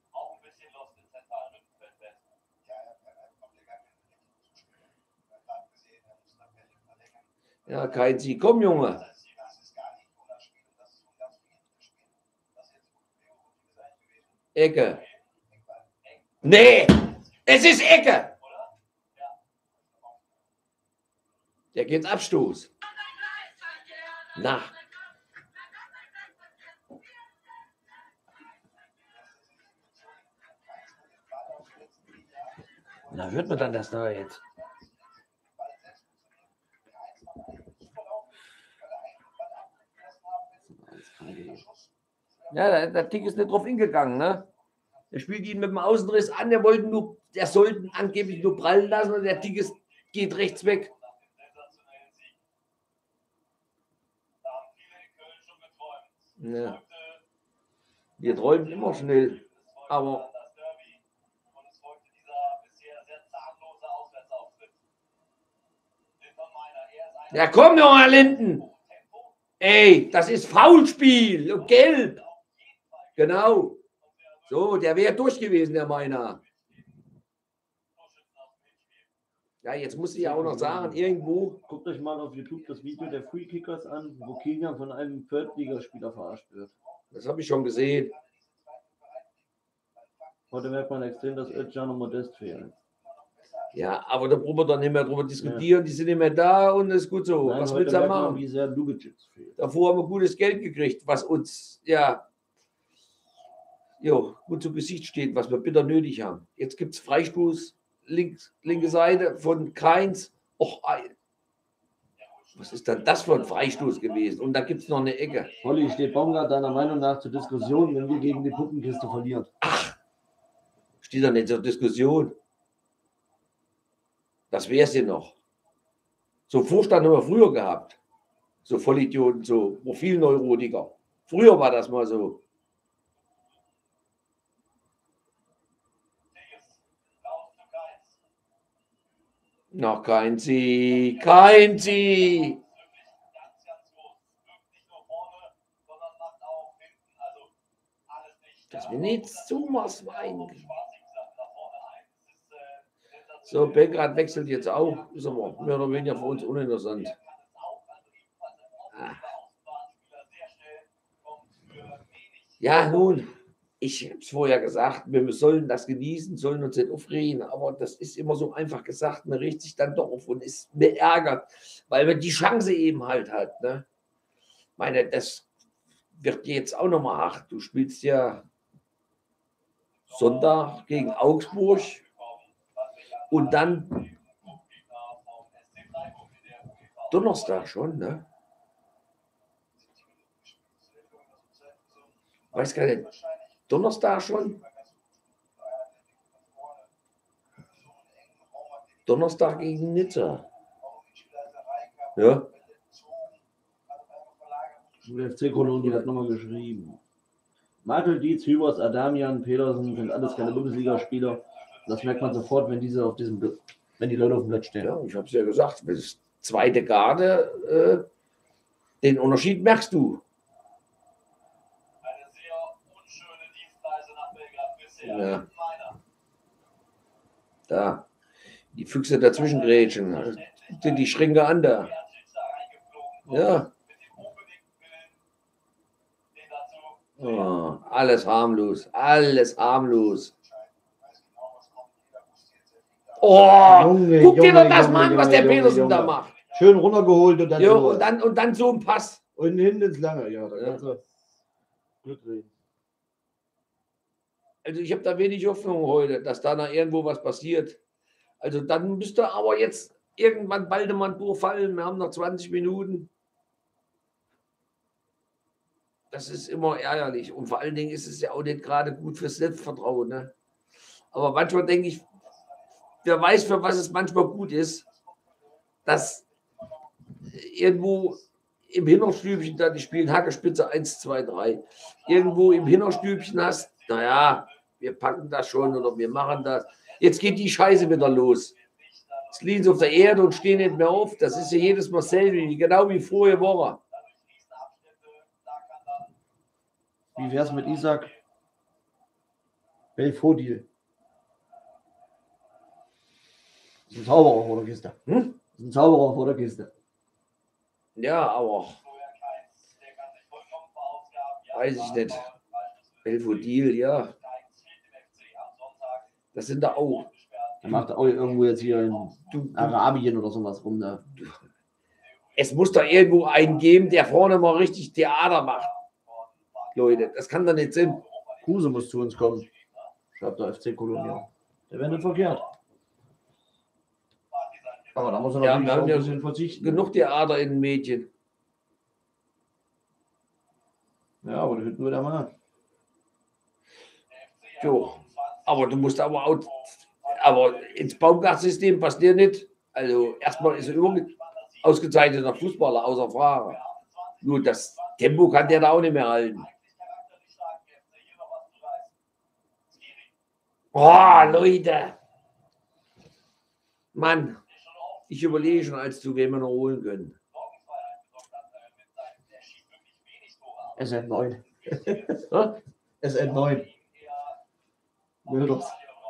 Ja, kein Sieg. Komm, Junge. Ecke. Nee, es ist Ecke. Der geht ins Abstoß. Na. Na, hört man dann das da jetzt? Ja, der, der Tick ist nicht drauf hingegangen, ne? Der spielt ihn mit dem Außenriss an, der wollte nur, der sollten angeblich nur prallen lassen und der Tick ist, geht rechts weg. Ja. Wir träumen immer schnell, aber ja, komm noch mal, Linden. Ey, das ist Foulspiel und gelb. Genau. So, der wäre durch gewesen, der meiner. Ja, jetzt muss ich ja auch noch sagen, irgendwo. Guckt euch mal auf YouTube das Video der Free Kickers an, wo Kilian von einem Viertligaspieler verarscht wird. Das habe ich schon gesehen. Heute merkt man extrem, dass Özcan und Modest fehlen. Ja, aber da brauchen wir dann nicht mehr drüber diskutieren. Ja. Die sind nicht mehr da und ist gut so. Nein, was willst du da machen? Man, wie sehr Lubicic fehlt. Davor haben wir gutes Geld gekriegt, was uns ja, jo, gut zu Gesicht steht, was wir bitter nötig haben. Jetzt gibt es Freistoß, links, linke Seite von Keins. Och, was ist denn das für ein Freistoß gewesen? Und da gibt es noch eine Ecke. Holly, steht Baumgart deiner Meinung nach zur Diskussion, wenn wir gegen die Puppenkiste verlieren? Ach, steht da nicht zur Diskussion. Das wäre es ja noch. So Vorstand haben wir früher gehabt. So Vollidioten, so Profilneurotiker. Früher war das mal so. Noch kein Sieg, kein Sieg. Das wir nichts zu was weinen. So, Belgrad wechselt jetzt auch. Ist aber mehr oder weniger für uns uninteressant. Ah. Ja, nun, ich habe es vorher gesagt, wir sollen das genießen, sollen uns nicht aufregen, aber das ist immer so einfach gesagt, man regt sich dann doch auf und ist beärgert, weil man die Chance eben halt hat. Ne? Ich meine, das wird jetzt auch nochmal hart. Du spielst ja Sonntag gegen Augsburg. Und dann Donnerstag schon, ne? Weiß gar nicht. Donnerstag schon? Donnerstag gegen Nizza. Ja. Der F C Kolonie hat nochmal geschrieben. Martel, Dietz, Hübers, Adamian, Pedersen sind alles keine Bundesligaspieler. Das merkt man sofort, wenn diese auf diesem, wenn die Leute auf dem Blatt stehen. Ja, ich habe es ja gesagt, bis zweite Garde, äh, den Unterschied merkst du. Eine sehr unschöne Dienstreise nach Belgrad bisher. Ja. Da, die Füchse dazwischen grätschen, sind die Schränke an da. Ja. Oh, alles harmlos, alles harmlos. Oh, Junge, guck dir Junge, doch das Junge, mal an, was Junge, der Junge, Petersen Junge. da macht. Schön runtergeholt und dann, Jo, so. und dann und dann so ein Pass. Und hinten ins Lange. Ja, da Ja. kannst du Glück reden. Also ich habe da wenig Hoffnung heute, dass da noch irgendwo was passiert. Also dann müsste aber jetzt irgendwann bald mal durchfallen. Wir haben noch zwanzig Minuten. Das ist immer ärgerlich. Und vor allen Dingen ist es ja auch nicht gerade gut fürs Selbstvertrauen. Ne? Aber manchmal denke ich, wer weiß, für was es manchmal gut ist, dass irgendwo im Hinterstübchen, da die spielen Hackespitze eins, zwei, drei, irgendwo im Hinterstübchen hast, naja, wir packen das schon oder wir machen das. Jetzt geht die Scheiße wieder los. Jetzt liegen sie auf der Erde und stehen nicht mehr auf. Das ist ja jedes Mal selbe, genau wie vorige Woche. Wie wäre es mit Isaac Belfodil? Das ist ein Zauberer vor der Kiste. Hm? Das ist ein Zauberer vor der Kiste. Ja, aber weiß ich nicht. Belfodil, ja. Das sind da auch. Er macht auch irgendwo jetzt hier in Arabien oder sowas rum. Ne? Es muss da irgendwo einen geben, der vorne mal richtig Theater macht. Leute, das kann doch nicht sein. Kruse muss zu uns kommen, schreibt der F C Kolonia. Der wäre nicht verkehrt. Aber da muss er Ja, natürlich wir auch haben ein ja bisschen verzichten. genug Theater in den Medien. Ja, aber das wird nur der Mann. Jo. Aber du musst aber auch, aber ins Baumgart-System passt dir nicht. Also erstmal ist er immer ausgezeichneter Fußballer, außer Frage. Nur das Tempo kann der da auch nicht mehr halten. Oh, Leute. Mann, ich überlege schon, als zu wem wir noch holen können. S N neun. S N neun. Wilders.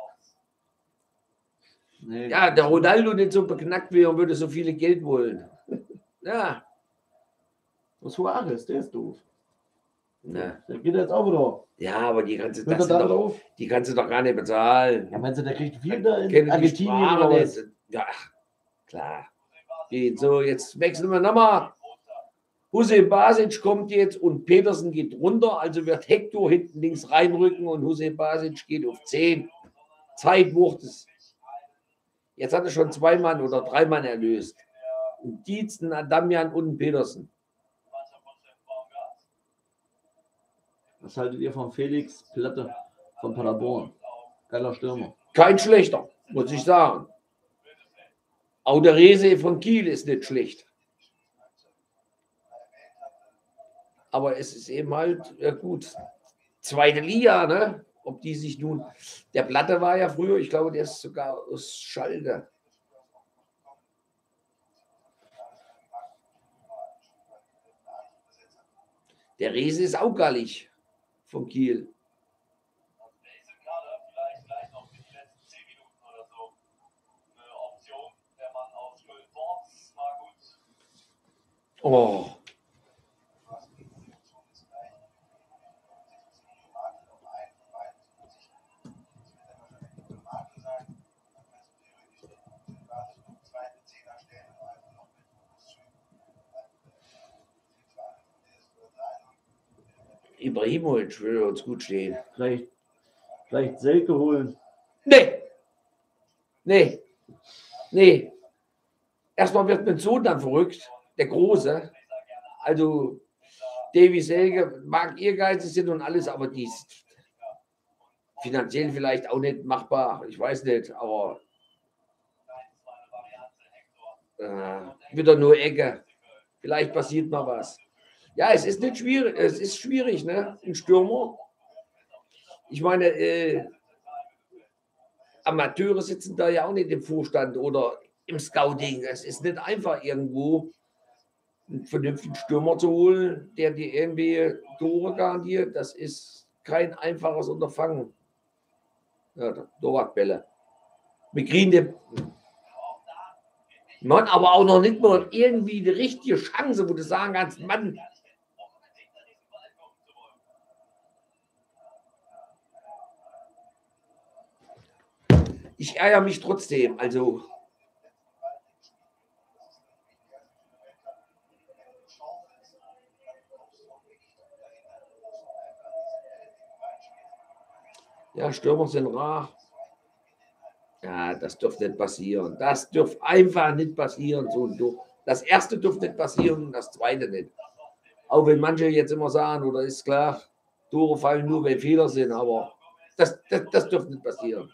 Nee. Ja, der Ronaldo nicht so beknackt wäre und würde so viele Geld wollen. Ja. Was Suarez, der ist doof. Ja, Der geht jetzt auch wieder. ja aber die kannst, du, Hört das er sind da wieder doch, auf? die kannst du doch gar nicht bezahlen. Ja, meinst du, der kriegt viel da in Kennen die Argentinien Sprache oder was? nicht. Ja, klar. Geht so, jetzt wechseln wir nochmal. Hussein Basic kommt jetzt und Petersen geht runter, also wird Hector hinten links reinrücken und Hussein Basic geht auf zehn. Zeit wird es. Jetzt hat er schon zwei Mann oder drei Mann erlöst. Und Dietzen, Adamian und Petersen. Was haltet ihr von Felix Platte von Paderborn? Geiler Stürmer. Kein schlechter, muss ich sagen. Auch der Rese von Kiel ist nicht schlecht. Aber es ist eben halt, ja gut, zweite Liga, ne? Ob die sich nun, der Platte war ja früher, ich glaube, der ist sogar aus Schalke. Der Rese ist auch gallig von Kiel. Oh. Ibrahimovic würde uns gut stehen. Vielleicht, vielleicht Selke holen. Nee. Nee. Nee. Erstmal wird mein Sohn dann verrückt, der Große. Also, Davy Selke mag ehrgeizig sind und alles, aber die ist finanziell vielleicht auch nicht machbar. Ich weiß nicht, aber äh, wieder nur Ecke. Vielleicht passiert mal was. Ja, es ist nicht schwierig, es ist schwierig, ne? Ein Stürmer. Ich meine, äh, Amateure sitzen da ja auch nicht im Vorstand oder im Scouting. Es ist nicht einfach, irgendwo einen vernünftigen Stürmer zu holen, der dir irgendwie Tore garantiert. Das ist kein einfaches Unterfangen. Ja, Torwartbälle. Wir kriegen den Mann, aber auch noch nicht mal irgendwie die richtige Chance, wo du sagen kannst, Mann, ich ärgere mich trotzdem. Also, ja, Stürmer sind rar. Ja, das dürfte nicht passieren. Das dürfte einfach nicht passieren. So und so. Das erste dürfte nicht passieren und das zweite nicht. Auch wenn manche jetzt immer sagen, oder ist klar, Tore fallen nur, wenn Fehler sind, aber das, das, das dürfte nicht passieren.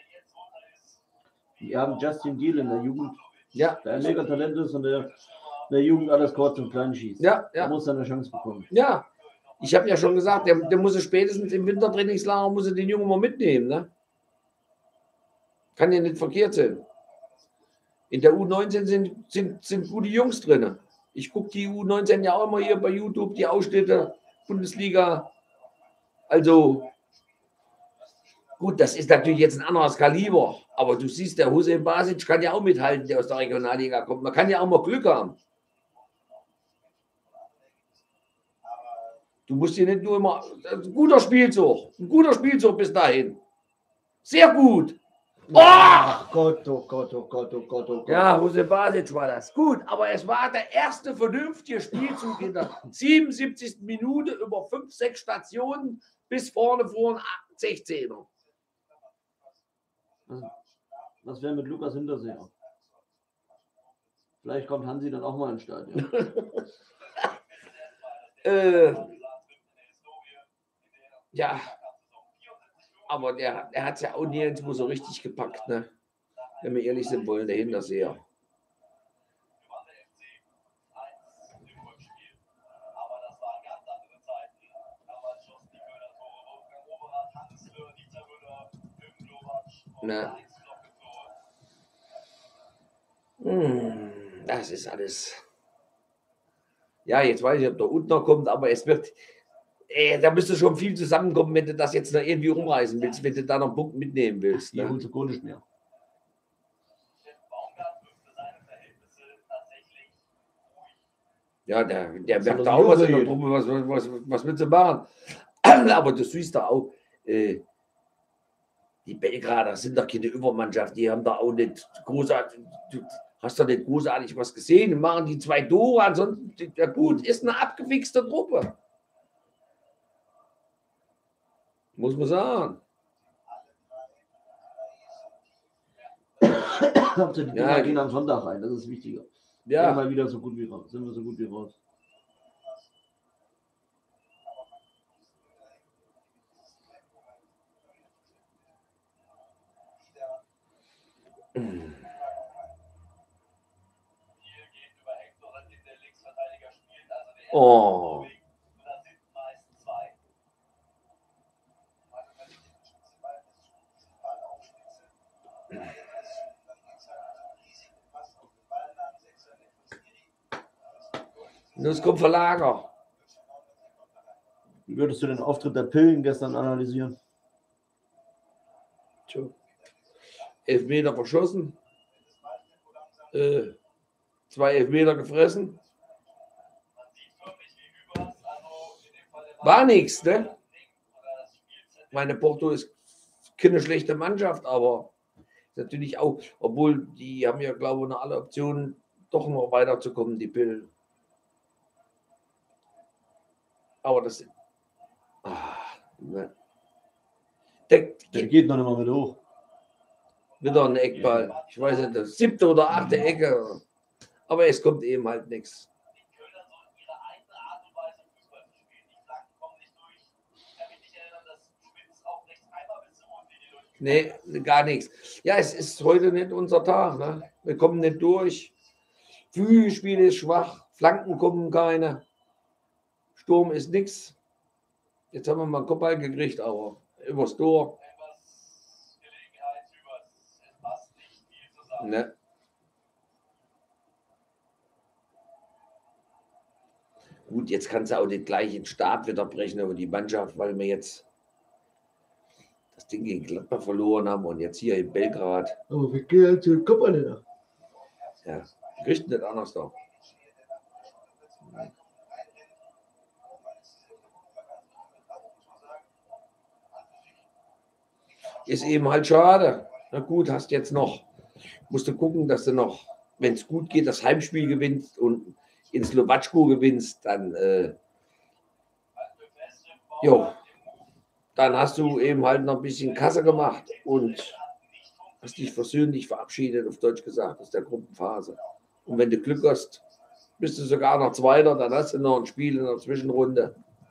Wir haben Justin Deal in der Jugend, Ja, der ein mega Talent ist und der in der Jugend alles kurz und klein schießt. ja, Der ja. muss seine Chance bekommen. Ja, ich habe ja schon gesagt, der, der muss es spätestens im Wintertrainingslager muss er den Jungen mal mitnehmen. Ne? Kann ja nicht verkehrt sein. In der U neunzehn sind, sind, sind gute Jungs drin. Ich gucke die U neunzehn ja auch immer hier bei YouTube, die Ausschnitte, Bundesliga. Also, gut, das ist natürlich jetzt ein anderes Kaliber. Aber du siehst, der Hussein Basic kann ja auch mithalten, der aus der Regionalliga kommt. Man kann ja auch mal Glück haben. Du musst hier nicht nur immer. Ein guter Spielzug. Ein guter Spielzug bis dahin. Sehr gut. Oh! Ach Gott, oh Gott, oh Gott, oh Gott, oh Gott. Ja, Hussein Basic war das. Gut, aber es war der erste vernünftige Spielzug in der siebenundsiebzigsten Minute über fünf, sechs Stationen bis vorne vor den sechzehner. Was wäre mit Lukas Hinterseher? Vielleicht kommt Hansi dann auch mal ins Stadion. äh, ja, aber der, der hat es ja auch nirgendwo so richtig gepackt, ne? Wenn wir ehrlich sind wollen, der Hinterseher. Na. Hm, das ist alles. Ja, jetzt weiß ich, ob der Untner kommt, aber es wird. Ey, da müsste schon viel zusammenkommen, wenn du das jetzt noch irgendwie umreißen willst, wenn du da noch einen Punkt mitnehmen willst. Die Ne? holst du gar nicht mehr. Ja, der, der Das merkt hat da er auch was in so der gesehen. Truppe, was, was, was, was willst du machen? Aber du siehst da auch, äh, die Belgrader sind doch keine Übermannschaft, die haben da auch nicht großartig, du hast doch nicht großartig was gesehen, die machen die zwei Tore, ansonsten, ja gut, ist eine abgefixte Truppe. Muss man sagen. Hauptsache die Ja, Dinger gehen am Sonntag rein, das ist wichtiger. Ja. Ja, Mal wieder so gut wie raus, sind wir so gut wie raus. oh, das kommt Verlager. Wie würdest du den Auftritt der Pillen gestern analysieren? Tja. Elfmeter verschossen, äh, zwei Elfmeter gefressen. War nichts, ne? Meine Porto ist keine schlechte Mannschaft, aber natürlich auch, obwohl die haben ja, glaube ich, noch alle Optionen, doch noch weiterzukommen, die Pillen. Aber das sind. Ah, ne. Der, Der geht noch nicht mal mit hoch. wieder ein Eckball. Ich weiß nicht, das siebte oder achte Ecke. Aber es kommt eben halt nichts. Nee, gar nichts. Ja, es ist heute nicht unser Tag. Ne? Wir kommen nicht durch. Flügelspiel ist schwach. Flanken kommen keine. Sturm ist nichts. Jetzt haben wir mal einen Kopfball gekriegt, aber übers Tor. Ne. Gut, jetzt kannst du auch nicht gleich den Start wieder brechen, aber die Mannschaft, weil wir jetzt das Ding gegen Gladbach verloren haben und jetzt hier in Belgrad. Aber wir gehen jetzt den Kopf an. Ja, kriegt nicht anders da. Ist eben halt schade. Na gut, hast jetzt noch, musst du gucken, dass du noch, wenn es gut geht, das Heimspiel gewinnst und in Slowatschko gewinnst, dann äh, jo, dann hast du eben halt noch ein bisschen Kasse gemacht und hast dich versöhnlich verabschiedet, auf Deutsch gesagt, aus der Gruppenphase. Und wenn du Glück hast, bist du sogar noch Zweiter, dann hast du noch ein Spiel in der Zwischenrunde.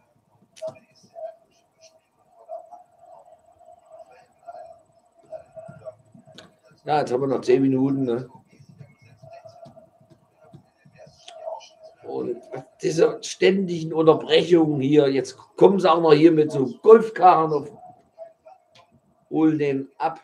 Ja, jetzt haben wir noch zehn Minuten. Ne? Und diese ständigen Unterbrechungen hier, jetzt kommen sie auch noch hier mit so Golfkarren auf, holen den ab.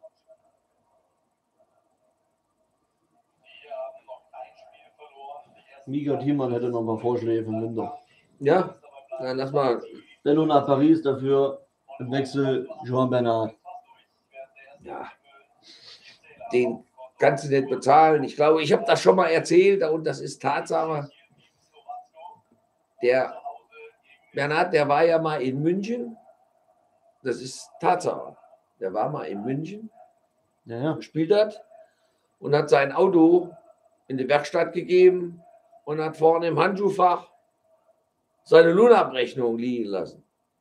Mika Thiemann hätte noch mal Vorschläge im Winter. Ja, dann lass mal. Dennoch nach Paris, dafür im Wechsel Joan Bernard. Ja, den kannst du nicht bezahlen. Ich glaube, ich habe das schon mal erzählt und das ist Tatsache. Der Bernhard, der war ja mal in München. Das ist Tatsache. Der war mal in München, Ja, ja. gespielt hat und hat sein Auto in die Werkstatt gegeben und hat vorne im Handschuhfach seine Lohnabrechnung liegen lassen.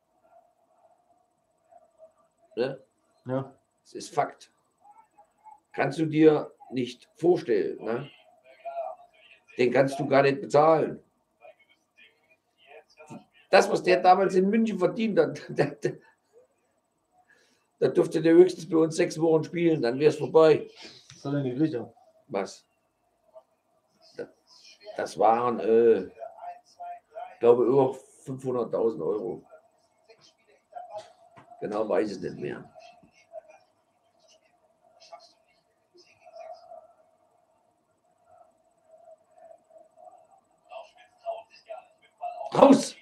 Ne? Ja. Das ist Fakt. Kannst du dir nicht vorstellen. Ne? Den kannst du gar nicht bezahlen. Das, was der damals in München verdient hat, da dürfte der höchstens bei uns sechs Wochen spielen, dann wäre es vorbei. Was hat er denn gekriegt? Was? Das waren, äh, ich glaube, über fünfhunderttausend Euro. Genau weiß ich nicht mehr. Raus!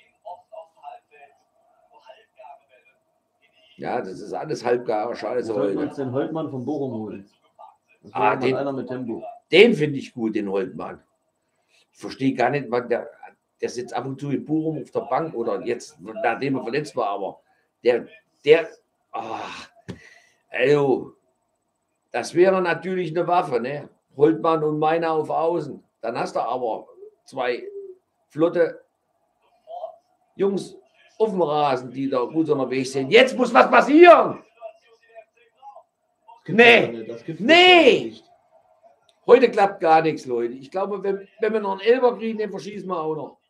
Ja, das ist alles halbgare Scheiße Sollten wir heute. uns den Holtmann von Bochum holen? Das Ah, ah, den- einer mit Tempo. Den finde ich gut, den Holtmann. Ich verstehe gar nicht, wann der, der sitzt ab und zu in Bochum auf der Bank oder jetzt, nachdem er verletzt war, aber der, der, ach, also, das wäre natürlich eine Waffe, ne? Holtmann und Meiner auf Außen. Dann hast du aber zwei flotte Jungs auf dem Rasen, die da gut unterwegs sind. Jetzt muss was passieren. Das gibt's Nee. doch nicht, das gibt's Nee. doch nicht. Heute klappt gar nichts, Leute. Ich glaube, wenn, wenn wir noch einen Elfer kriegen, den verschießen wir auch noch.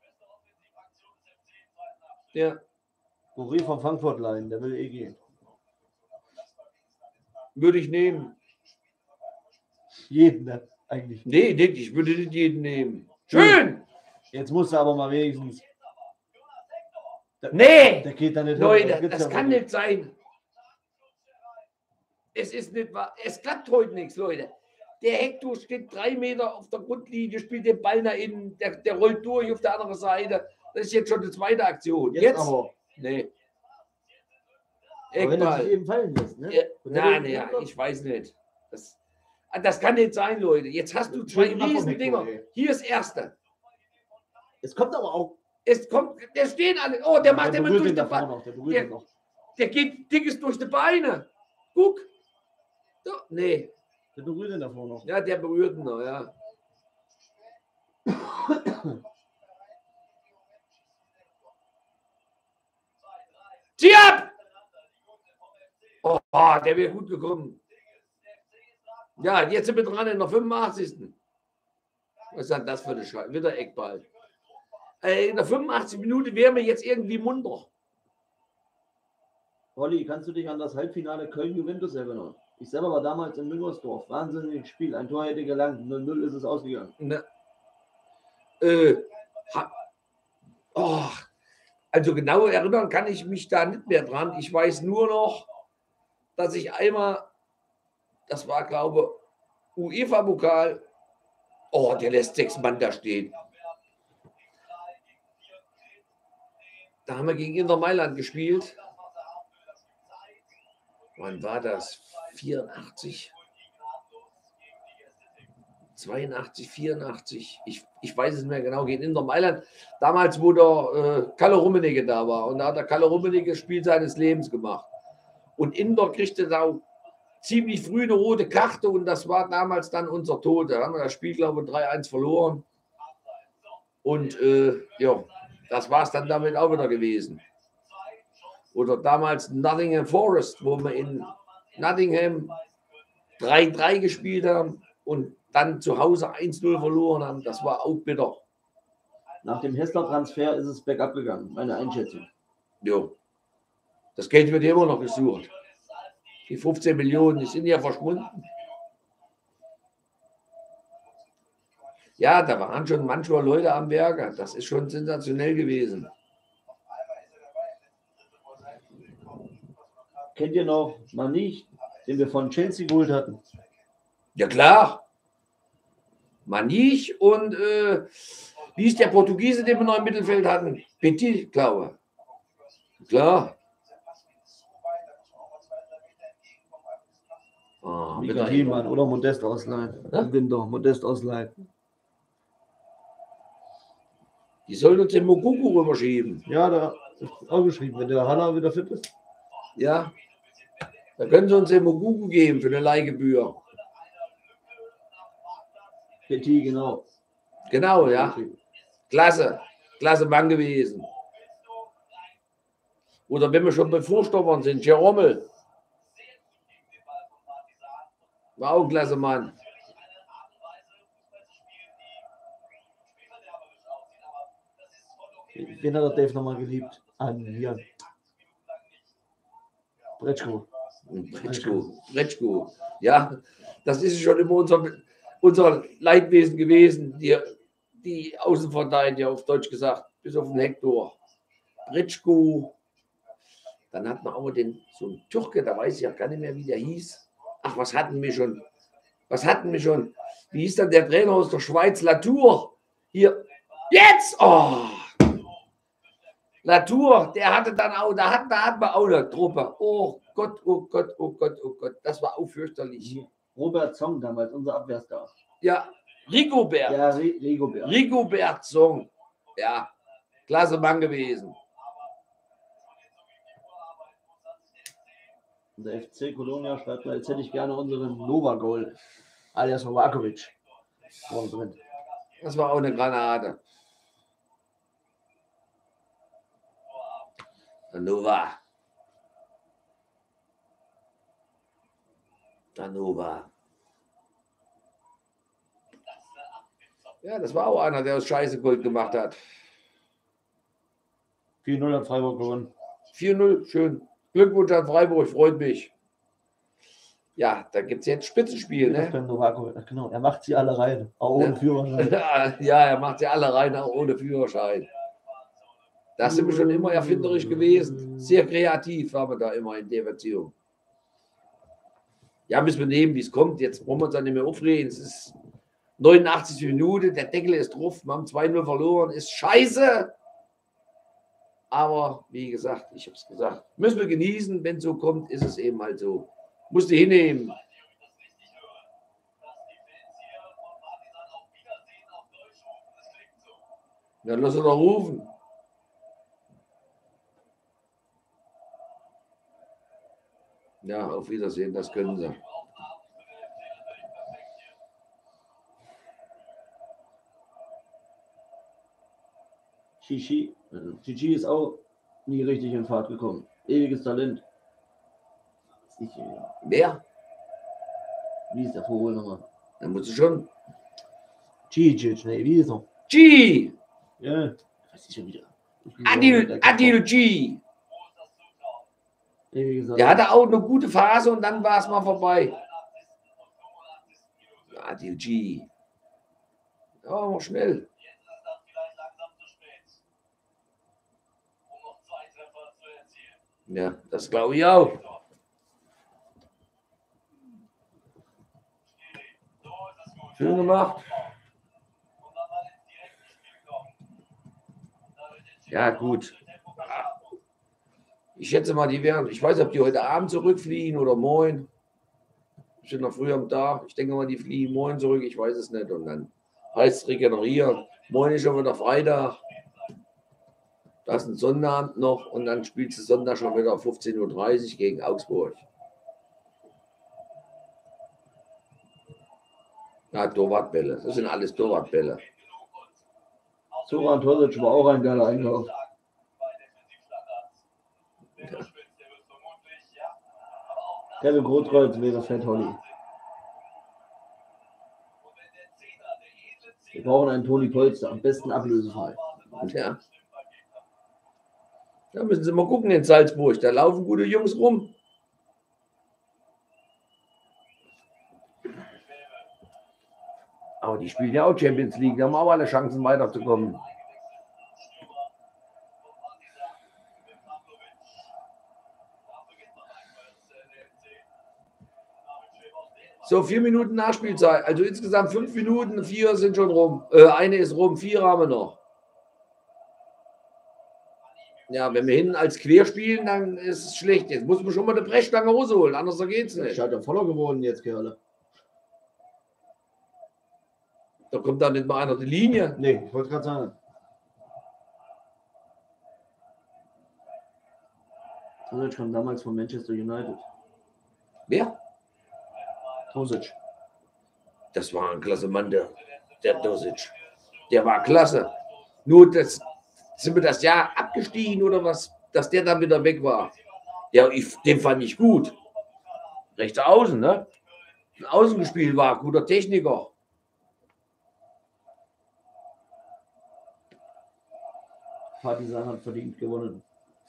Ja, Boré von Frankfurt leihen, der will eh gehen. würde ich nehmen. Jeden, ne? Eigentlich. Nee, nicht, ich würde nicht jeden nehmen. Schön! Jetzt muss er aber mal wenigstens. Der, Nee! Der geht da nicht Leute, hin, gibt's das ja kann wohl nicht sein. Es ist nicht wahr. Es klappt heute nichts, Leute. Der Hector steht drei Meter auf der Grundlinie, spielt den Ball nach innen, der, der rollt durch auf der anderen Seite. Das ist jetzt schon die zweite Aktion. Jetzt, Jetzt? aber. Nee. Aber wenn er sich Eckball. eben fallen lässt, ne? Ja, Wenn er nein, den- ja, ich weiß nicht. Das, das kann nicht sein, Leute. Jetzt hast du zwei Schön ab vom Riesendinger. Hector, ey. Hier ist erste. Es kommt aber auch. Es kommt, der stehen alle. Oh, der macht der immer berührt durch ihn die davor Beine. noch. Der berührt Der- ihn noch. Der geht dickes durch die Beine. Guck. So, nee. Der berührt ihn davor noch. Ja, der berührt ihn noch, ja. Zieh ab! Oh, der wäre gut gekommen. Ja, jetzt sind wir dran in der fünfundachtzigsten Was ist denn das für eine Scheiße? Wieder Eckball. Äh, in der fünfundachtzigsten Minute wären wir jetzt irgendwie munter. Olli, kannst du dich an das Halbfinale Köln-Juventus erinnern? Ich selber war damals in Müngersdorf. Wahnsinniges Spiel. Ein Tor hätte gelangt. null null ist es ausgegangen. Ne? Äh, ha, oh, also genau erinnern kann ich mich da nicht mehr dran. Ich weiß nur noch, dass ich einmal, das war glaube UEFA-Pokal, oh, der lässt sechs Mann da stehen. Da haben wir gegen Inter Mailand gespielt. Wann war das? vierundachtzig? zweiundachtzig, vierundachtzig, ich, ich weiß es nicht mehr genau, gegen Inter Mailand, damals, wo der äh, Kalle Rummenigge da war. Und da hat der Kalle Rummenigge das Spiel seines Lebens gemacht. Und Inter kriegte da ziemlich früh eine rote Karte und das war damals dann unser Tod. Da haben wir das Spiel, glaube ich, drei eins verloren. Und äh, ja, das war es dann damit auch wieder gewesen. Oder damals Nottingham Forest, wo wir in Nottingham drei drei gespielt haben und dann zu Hause eins null verloren haben. Das war auch bitter. Nach dem Hessler-Transfer ist es bergab gegangen, meine Einschätzung. Jo. Das Geld wird immer noch gesucht. Die fünfzehn Millionen, die sind ja verschwunden. Ja, da waren schon manchmal Leute am Werke. Das ist schon sensationell gewesen. Kennt ihr noch Manich, den wir von Chelsea geholt hatten? Ja klar. Manich und äh, wie ist der Portugiese, den wir noch im Mittelfeld hatten? Petit, glaube ich. Klar. Ah, mit Mika der- Thielmann oder Modest ausleihen. Ja? Im Winter, Modest ausleihen. Die sollen uns den Mokuku rüberschieben. Ja, da ist auch geschrieben, wenn der Hanna wieder fit ist. Ja. Da können sie uns den Mokuku geben für eine Leihgebühr. Petit, genau. Genau, ja. Klasse. Klasse Mann gewesen. Oder wenn wir schon bei Vorstoppern sind, Jerome. War auch ein klasse Mann. Den hat der Dave nochmal geliebt. An hier. Bretschko. Bretschko. Bretschko. Ja, das ist schon immer unser, unser Leidwesen gewesen. Die, die Außenverteidiger, auf Deutsch gesagt, bis auf den Hector. Bretschko. Dann hat man aber den, so einen Türke, da weiß ich ja gar nicht mehr, wie der hieß. Ach, was hatten wir schon? Was hatten wir schon? Wie hieß dann der Trainer aus der Schweiz? Latour. Hier. Jetzt! Oh! Latour, der hatte dann auch, da hat, da hat man auch eine Truppe. Oh Gott, oh Gott, oh Gott, oh Gott. Das war auch fürchterlich. Robert Zong damals, unser Abwehrstar. Ja, Rigobert. Ja, Rigobert. Rigobert Song. Ja, klasse Mann gewesen. Und der F C Colonia schreibt mal, jetzt hätte ich gerne unseren Nova-Goal, alias Novakovic, vorne drin. Das war auch eine Granate. Nova. Nova. Ja, das war auch einer, der aus Scheiße Gold gemacht hat. vier null an Freiburg gewonnen. vier null, schön. Glückwunsch an Freiburg, freut mich. Ja, da gibt es jetzt Spitzenspiel, ne? Novakovic, genau, er macht sie alle rein, auch ohne Ja. Führerschein. Ja, er macht sie alle rein, auch ohne Führerschein. Da sind wir schon immer erfinderisch gewesen. Sehr kreativ waren wir da immer in der Beziehung. Ja, müssen wir nehmen, wie es kommt. Jetzt brauchen wir uns dann nicht mehr aufregen. Es ist neunundachtzig Minuten, der Deckel ist drauf. Wir haben zwei null verloren. Ist scheiße. Aber wie gesagt, ich habe es gesagt, müssen wir genießen. Wenn es so kommt, ist es eben halt so. Musst du hinnehmen. Ja, lass uns doch rufen. Ja, auf Wiedersehen, das können sie. Chichi, Chichi ist auch nie richtig in Fahrt gekommen. Ewiges Talent. Ich, Wer? wie ist der Vogel nochmal? Dann muss du schon. Chichi, nee, wie ist er? G! Ja, was ist schon wieder? Adil, Adil G! Ewiges Talent. Der hatte auch eine gute Phase und dann war es mal vorbei. Adil G. Ja, mal schnell. Ja, das glaube ich auch. Schön gemacht. Ja, gut. Ich schätze mal, die werden, ich weiß nicht, ob die heute Abend zurückfliegen oder morgen. Ich bin noch früh am Tag. Ich denke mal, die fliegen morgen zurück. Ich weiß es nicht. Und dann heißt es regenerieren. Morgen ist schon wieder Freitag. Da ist ein Sonnabend noch und dann spielst du Sonntag schon wieder fünfzehn Uhr dreißig gegen Augsburg. Ja, Torwartbälle. Das sind alles Torwartbälle. Zoran Tosic war auch ein geiler Einkauf. Kevin Grotkreuz wäre Fett Holly. Wir brauchen einen Toni Polster, am besten ablösefrei. Ja. Da müssen Sie mal gucken in Salzburg. Da laufen gute Jungs rum. Aber die spielen ja auch Champions League. Da haben auch alle Chancen weiterzukommen. So, vier Minuten Nachspielzeit. Also insgesamt fünf Minuten, vier sind schon rum. Äh, eine ist rum, vier haben wir noch. Ja, wenn wir hinten als Quer spielen, dann ist es schlecht. Jetzt muss man schon mal eine Brechstange rausholen, anders geht's Der nicht. ist halt ja voller geworden jetzt, Kerle. Da kommt dann nicht mal einer die Linie. Nee, ich wollte gerade sagen. Tosic kam damals von Manchester United. Wer? Tosic. Das war ein klasse Mann, der, der Dosic. Der war klasse. Nur das, sind wir das Jahr abgestiegen oder was, dass der dann wieder weg war. Ja, ich, den fand ich gut. Rechter Außen, ne? Außen gespielt war, guter Techniker. Partisan hat verdient gewonnen.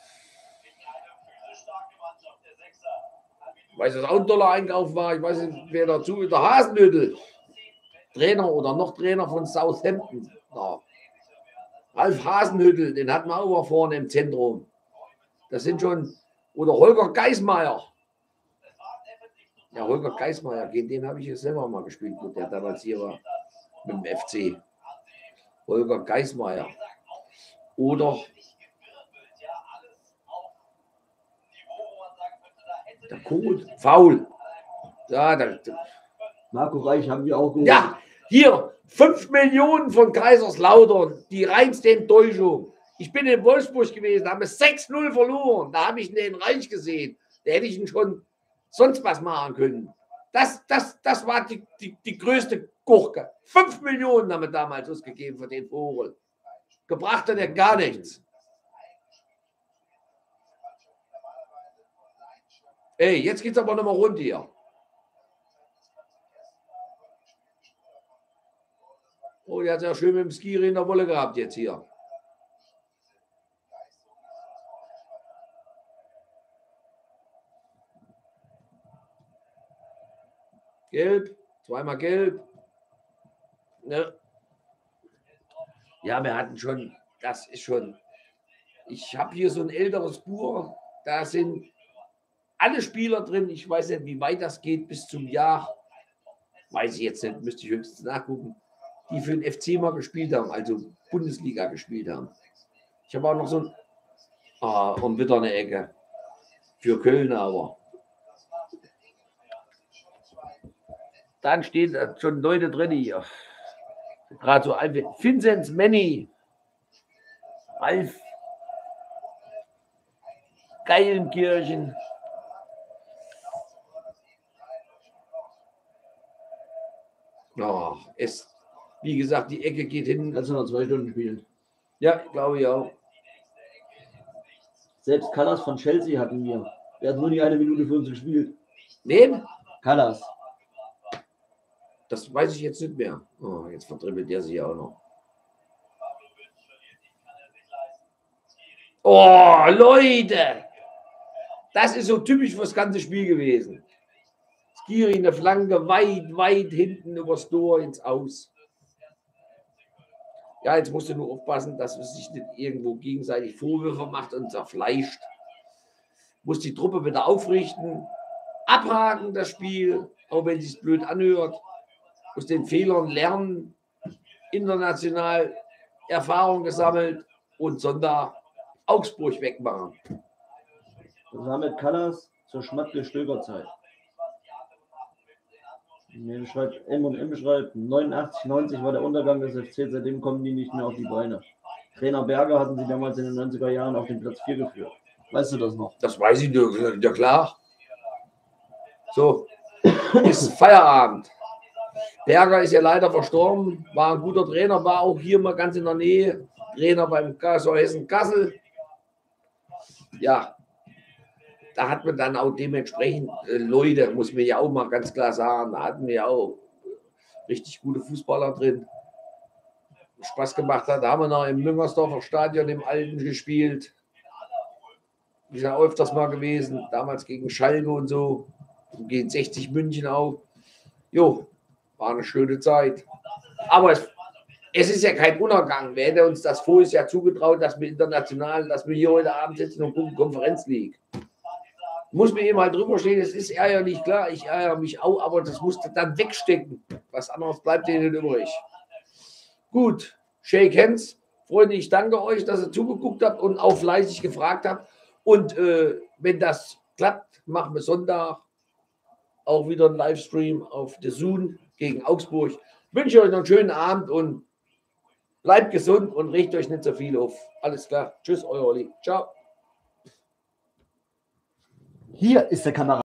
Ich weiß, dass auch ein toller Einkauf war. Ich weiß nicht, wer dazu, der Hasenhüttl. Trainer oder noch Trainer von Southampton. Ja. Ralf Hasenhüttl, den hatten wir auch mal vorne im Zentrum. Das sind schon, oder Holger Geismeier. Ja, Holger Geismeier, gegen den habe ich jetzt selber mal gespielt, gut, der damals hier war mit dem F C. Holger Geismeier. Oder der Code, faul. Ja, der, Marco Reich haben wir auch geholt. ja, hier, fünf Millionen von Kaiserslautern, die reinste Enttäuschung. Ich bin in Wolfsburg gewesen, da haben wir sechs null verloren. Da habe ich den Reich gesehen. Da hätte ich ihn schon sonst was machen können. Das, das, das war die, die, die größte Gurke. Fünf Millionen haben wir damals ausgegeben für den Vogel. Gebracht hat er gar nichts. Ey, jetzt geht's aber nochmal rund hier. Oh, der hat ja schön mit dem Skiri in der Wolle gehabt jetzt hier. Gelb, zweimal gelb. Ne? Ja, wir hatten schon, das ist schon, ich habe hier so ein älteres Buch, da sind alle Spieler drin. Ich weiß nicht, wie weit das geht bis zum Jahr. Weiß ich jetzt nicht, müsste ich höchstens nachgucken. Die für den F C mal gespielt haben, also Bundesliga gespielt haben. Ich habe auch noch so ein, ah, und wieder eine Ecke. Für Köln aber. Dann stehen schon Leute drin hier. Gerade so alte. Vinzenz Manny. Ralf Geilenkirchen. Oh, es, wie gesagt, die Ecke geht hin. Kannst du noch zwei Stunden spielen. Ja, glaube ich auch. Selbst Callas von Chelsea hatten wir. Er hat nur nicht eine Minute für uns gespielt. Wen? Callas. Das weiß ich jetzt nicht mehr. Oh, jetzt verdribbelt der sich auch noch. Oh, Leute! Das ist so typisch für das ganze Spiel gewesen. Skiri in der Flanke, weit, weit hinten übers Tor ins Aus. Ja, jetzt musst du nur aufpassen, dass es sich nicht irgendwo gegenseitig Vorwürfe macht und zerfleischt. Muss die Truppe wieder aufrichten, abhaken das Spiel, auch wenn es sich blöd anhört. Aus den Fehlern lernen, international Erfahrung gesammelt und Sonntag Augsburg wegmachen. Das war mit Callas zur Schmatke-Stöger-Zeit. M schreibt, M und M schreibt, neunundachtzig, neunzig war der Untergang des F C, seitdem kommen die nicht mehr auf die Beine. Trainer Berger hatten sie damals in den neunziger Jahren auf den Platz vier geführt. Weißt du das noch? Das weiß ich nur, ja klar. So, ist Feierabend. Berger ist ja leider verstorben, war ein guter Trainer, war auch hier mal ganz in der Nähe. Trainer beim K S V Hessen-Kassel. Ja, da hat man dann auch dementsprechend äh, Leute, muss man ja auch mal ganz klar sagen, da hatten wir ja auch richtig gute Fußballer drin. Spaß gemacht hat. Da haben wir noch im Müngersdorfer Stadion im Alten gespielt. Ich bin ja öfters mal gewesen, damals gegen Schalke und so. Gegen sechzig München auch. Jo, war eine schöne Zeit. Aber es, es ist ja kein Untergang. Wer hätte uns das voriges Jahr zugetraut, dass wir international, dass wir hier heute Abend sitzen und gucken Konferenz League. Muss mir eben halt drüber stehen, es ist ärgerlich, klar, ich ärgere mich auch, aber das musste dann wegstecken. Was anderes bleibt denen übrig. Gut, Shake Hands. Freunde, ich danke euch, dass ihr zugeguckt habt und auch fleißig gefragt habt. Und äh, wenn das klappt, machen wir Sonntag auch wieder einen Livestream auf der Zoom gegen Augsburg. Ich wünsche euch noch einen schönen Abend und bleibt gesund und regt euch nicht so viel auf. Alles klar. Tschüss, euer Olli. Ciao. Hier ist der Kamera.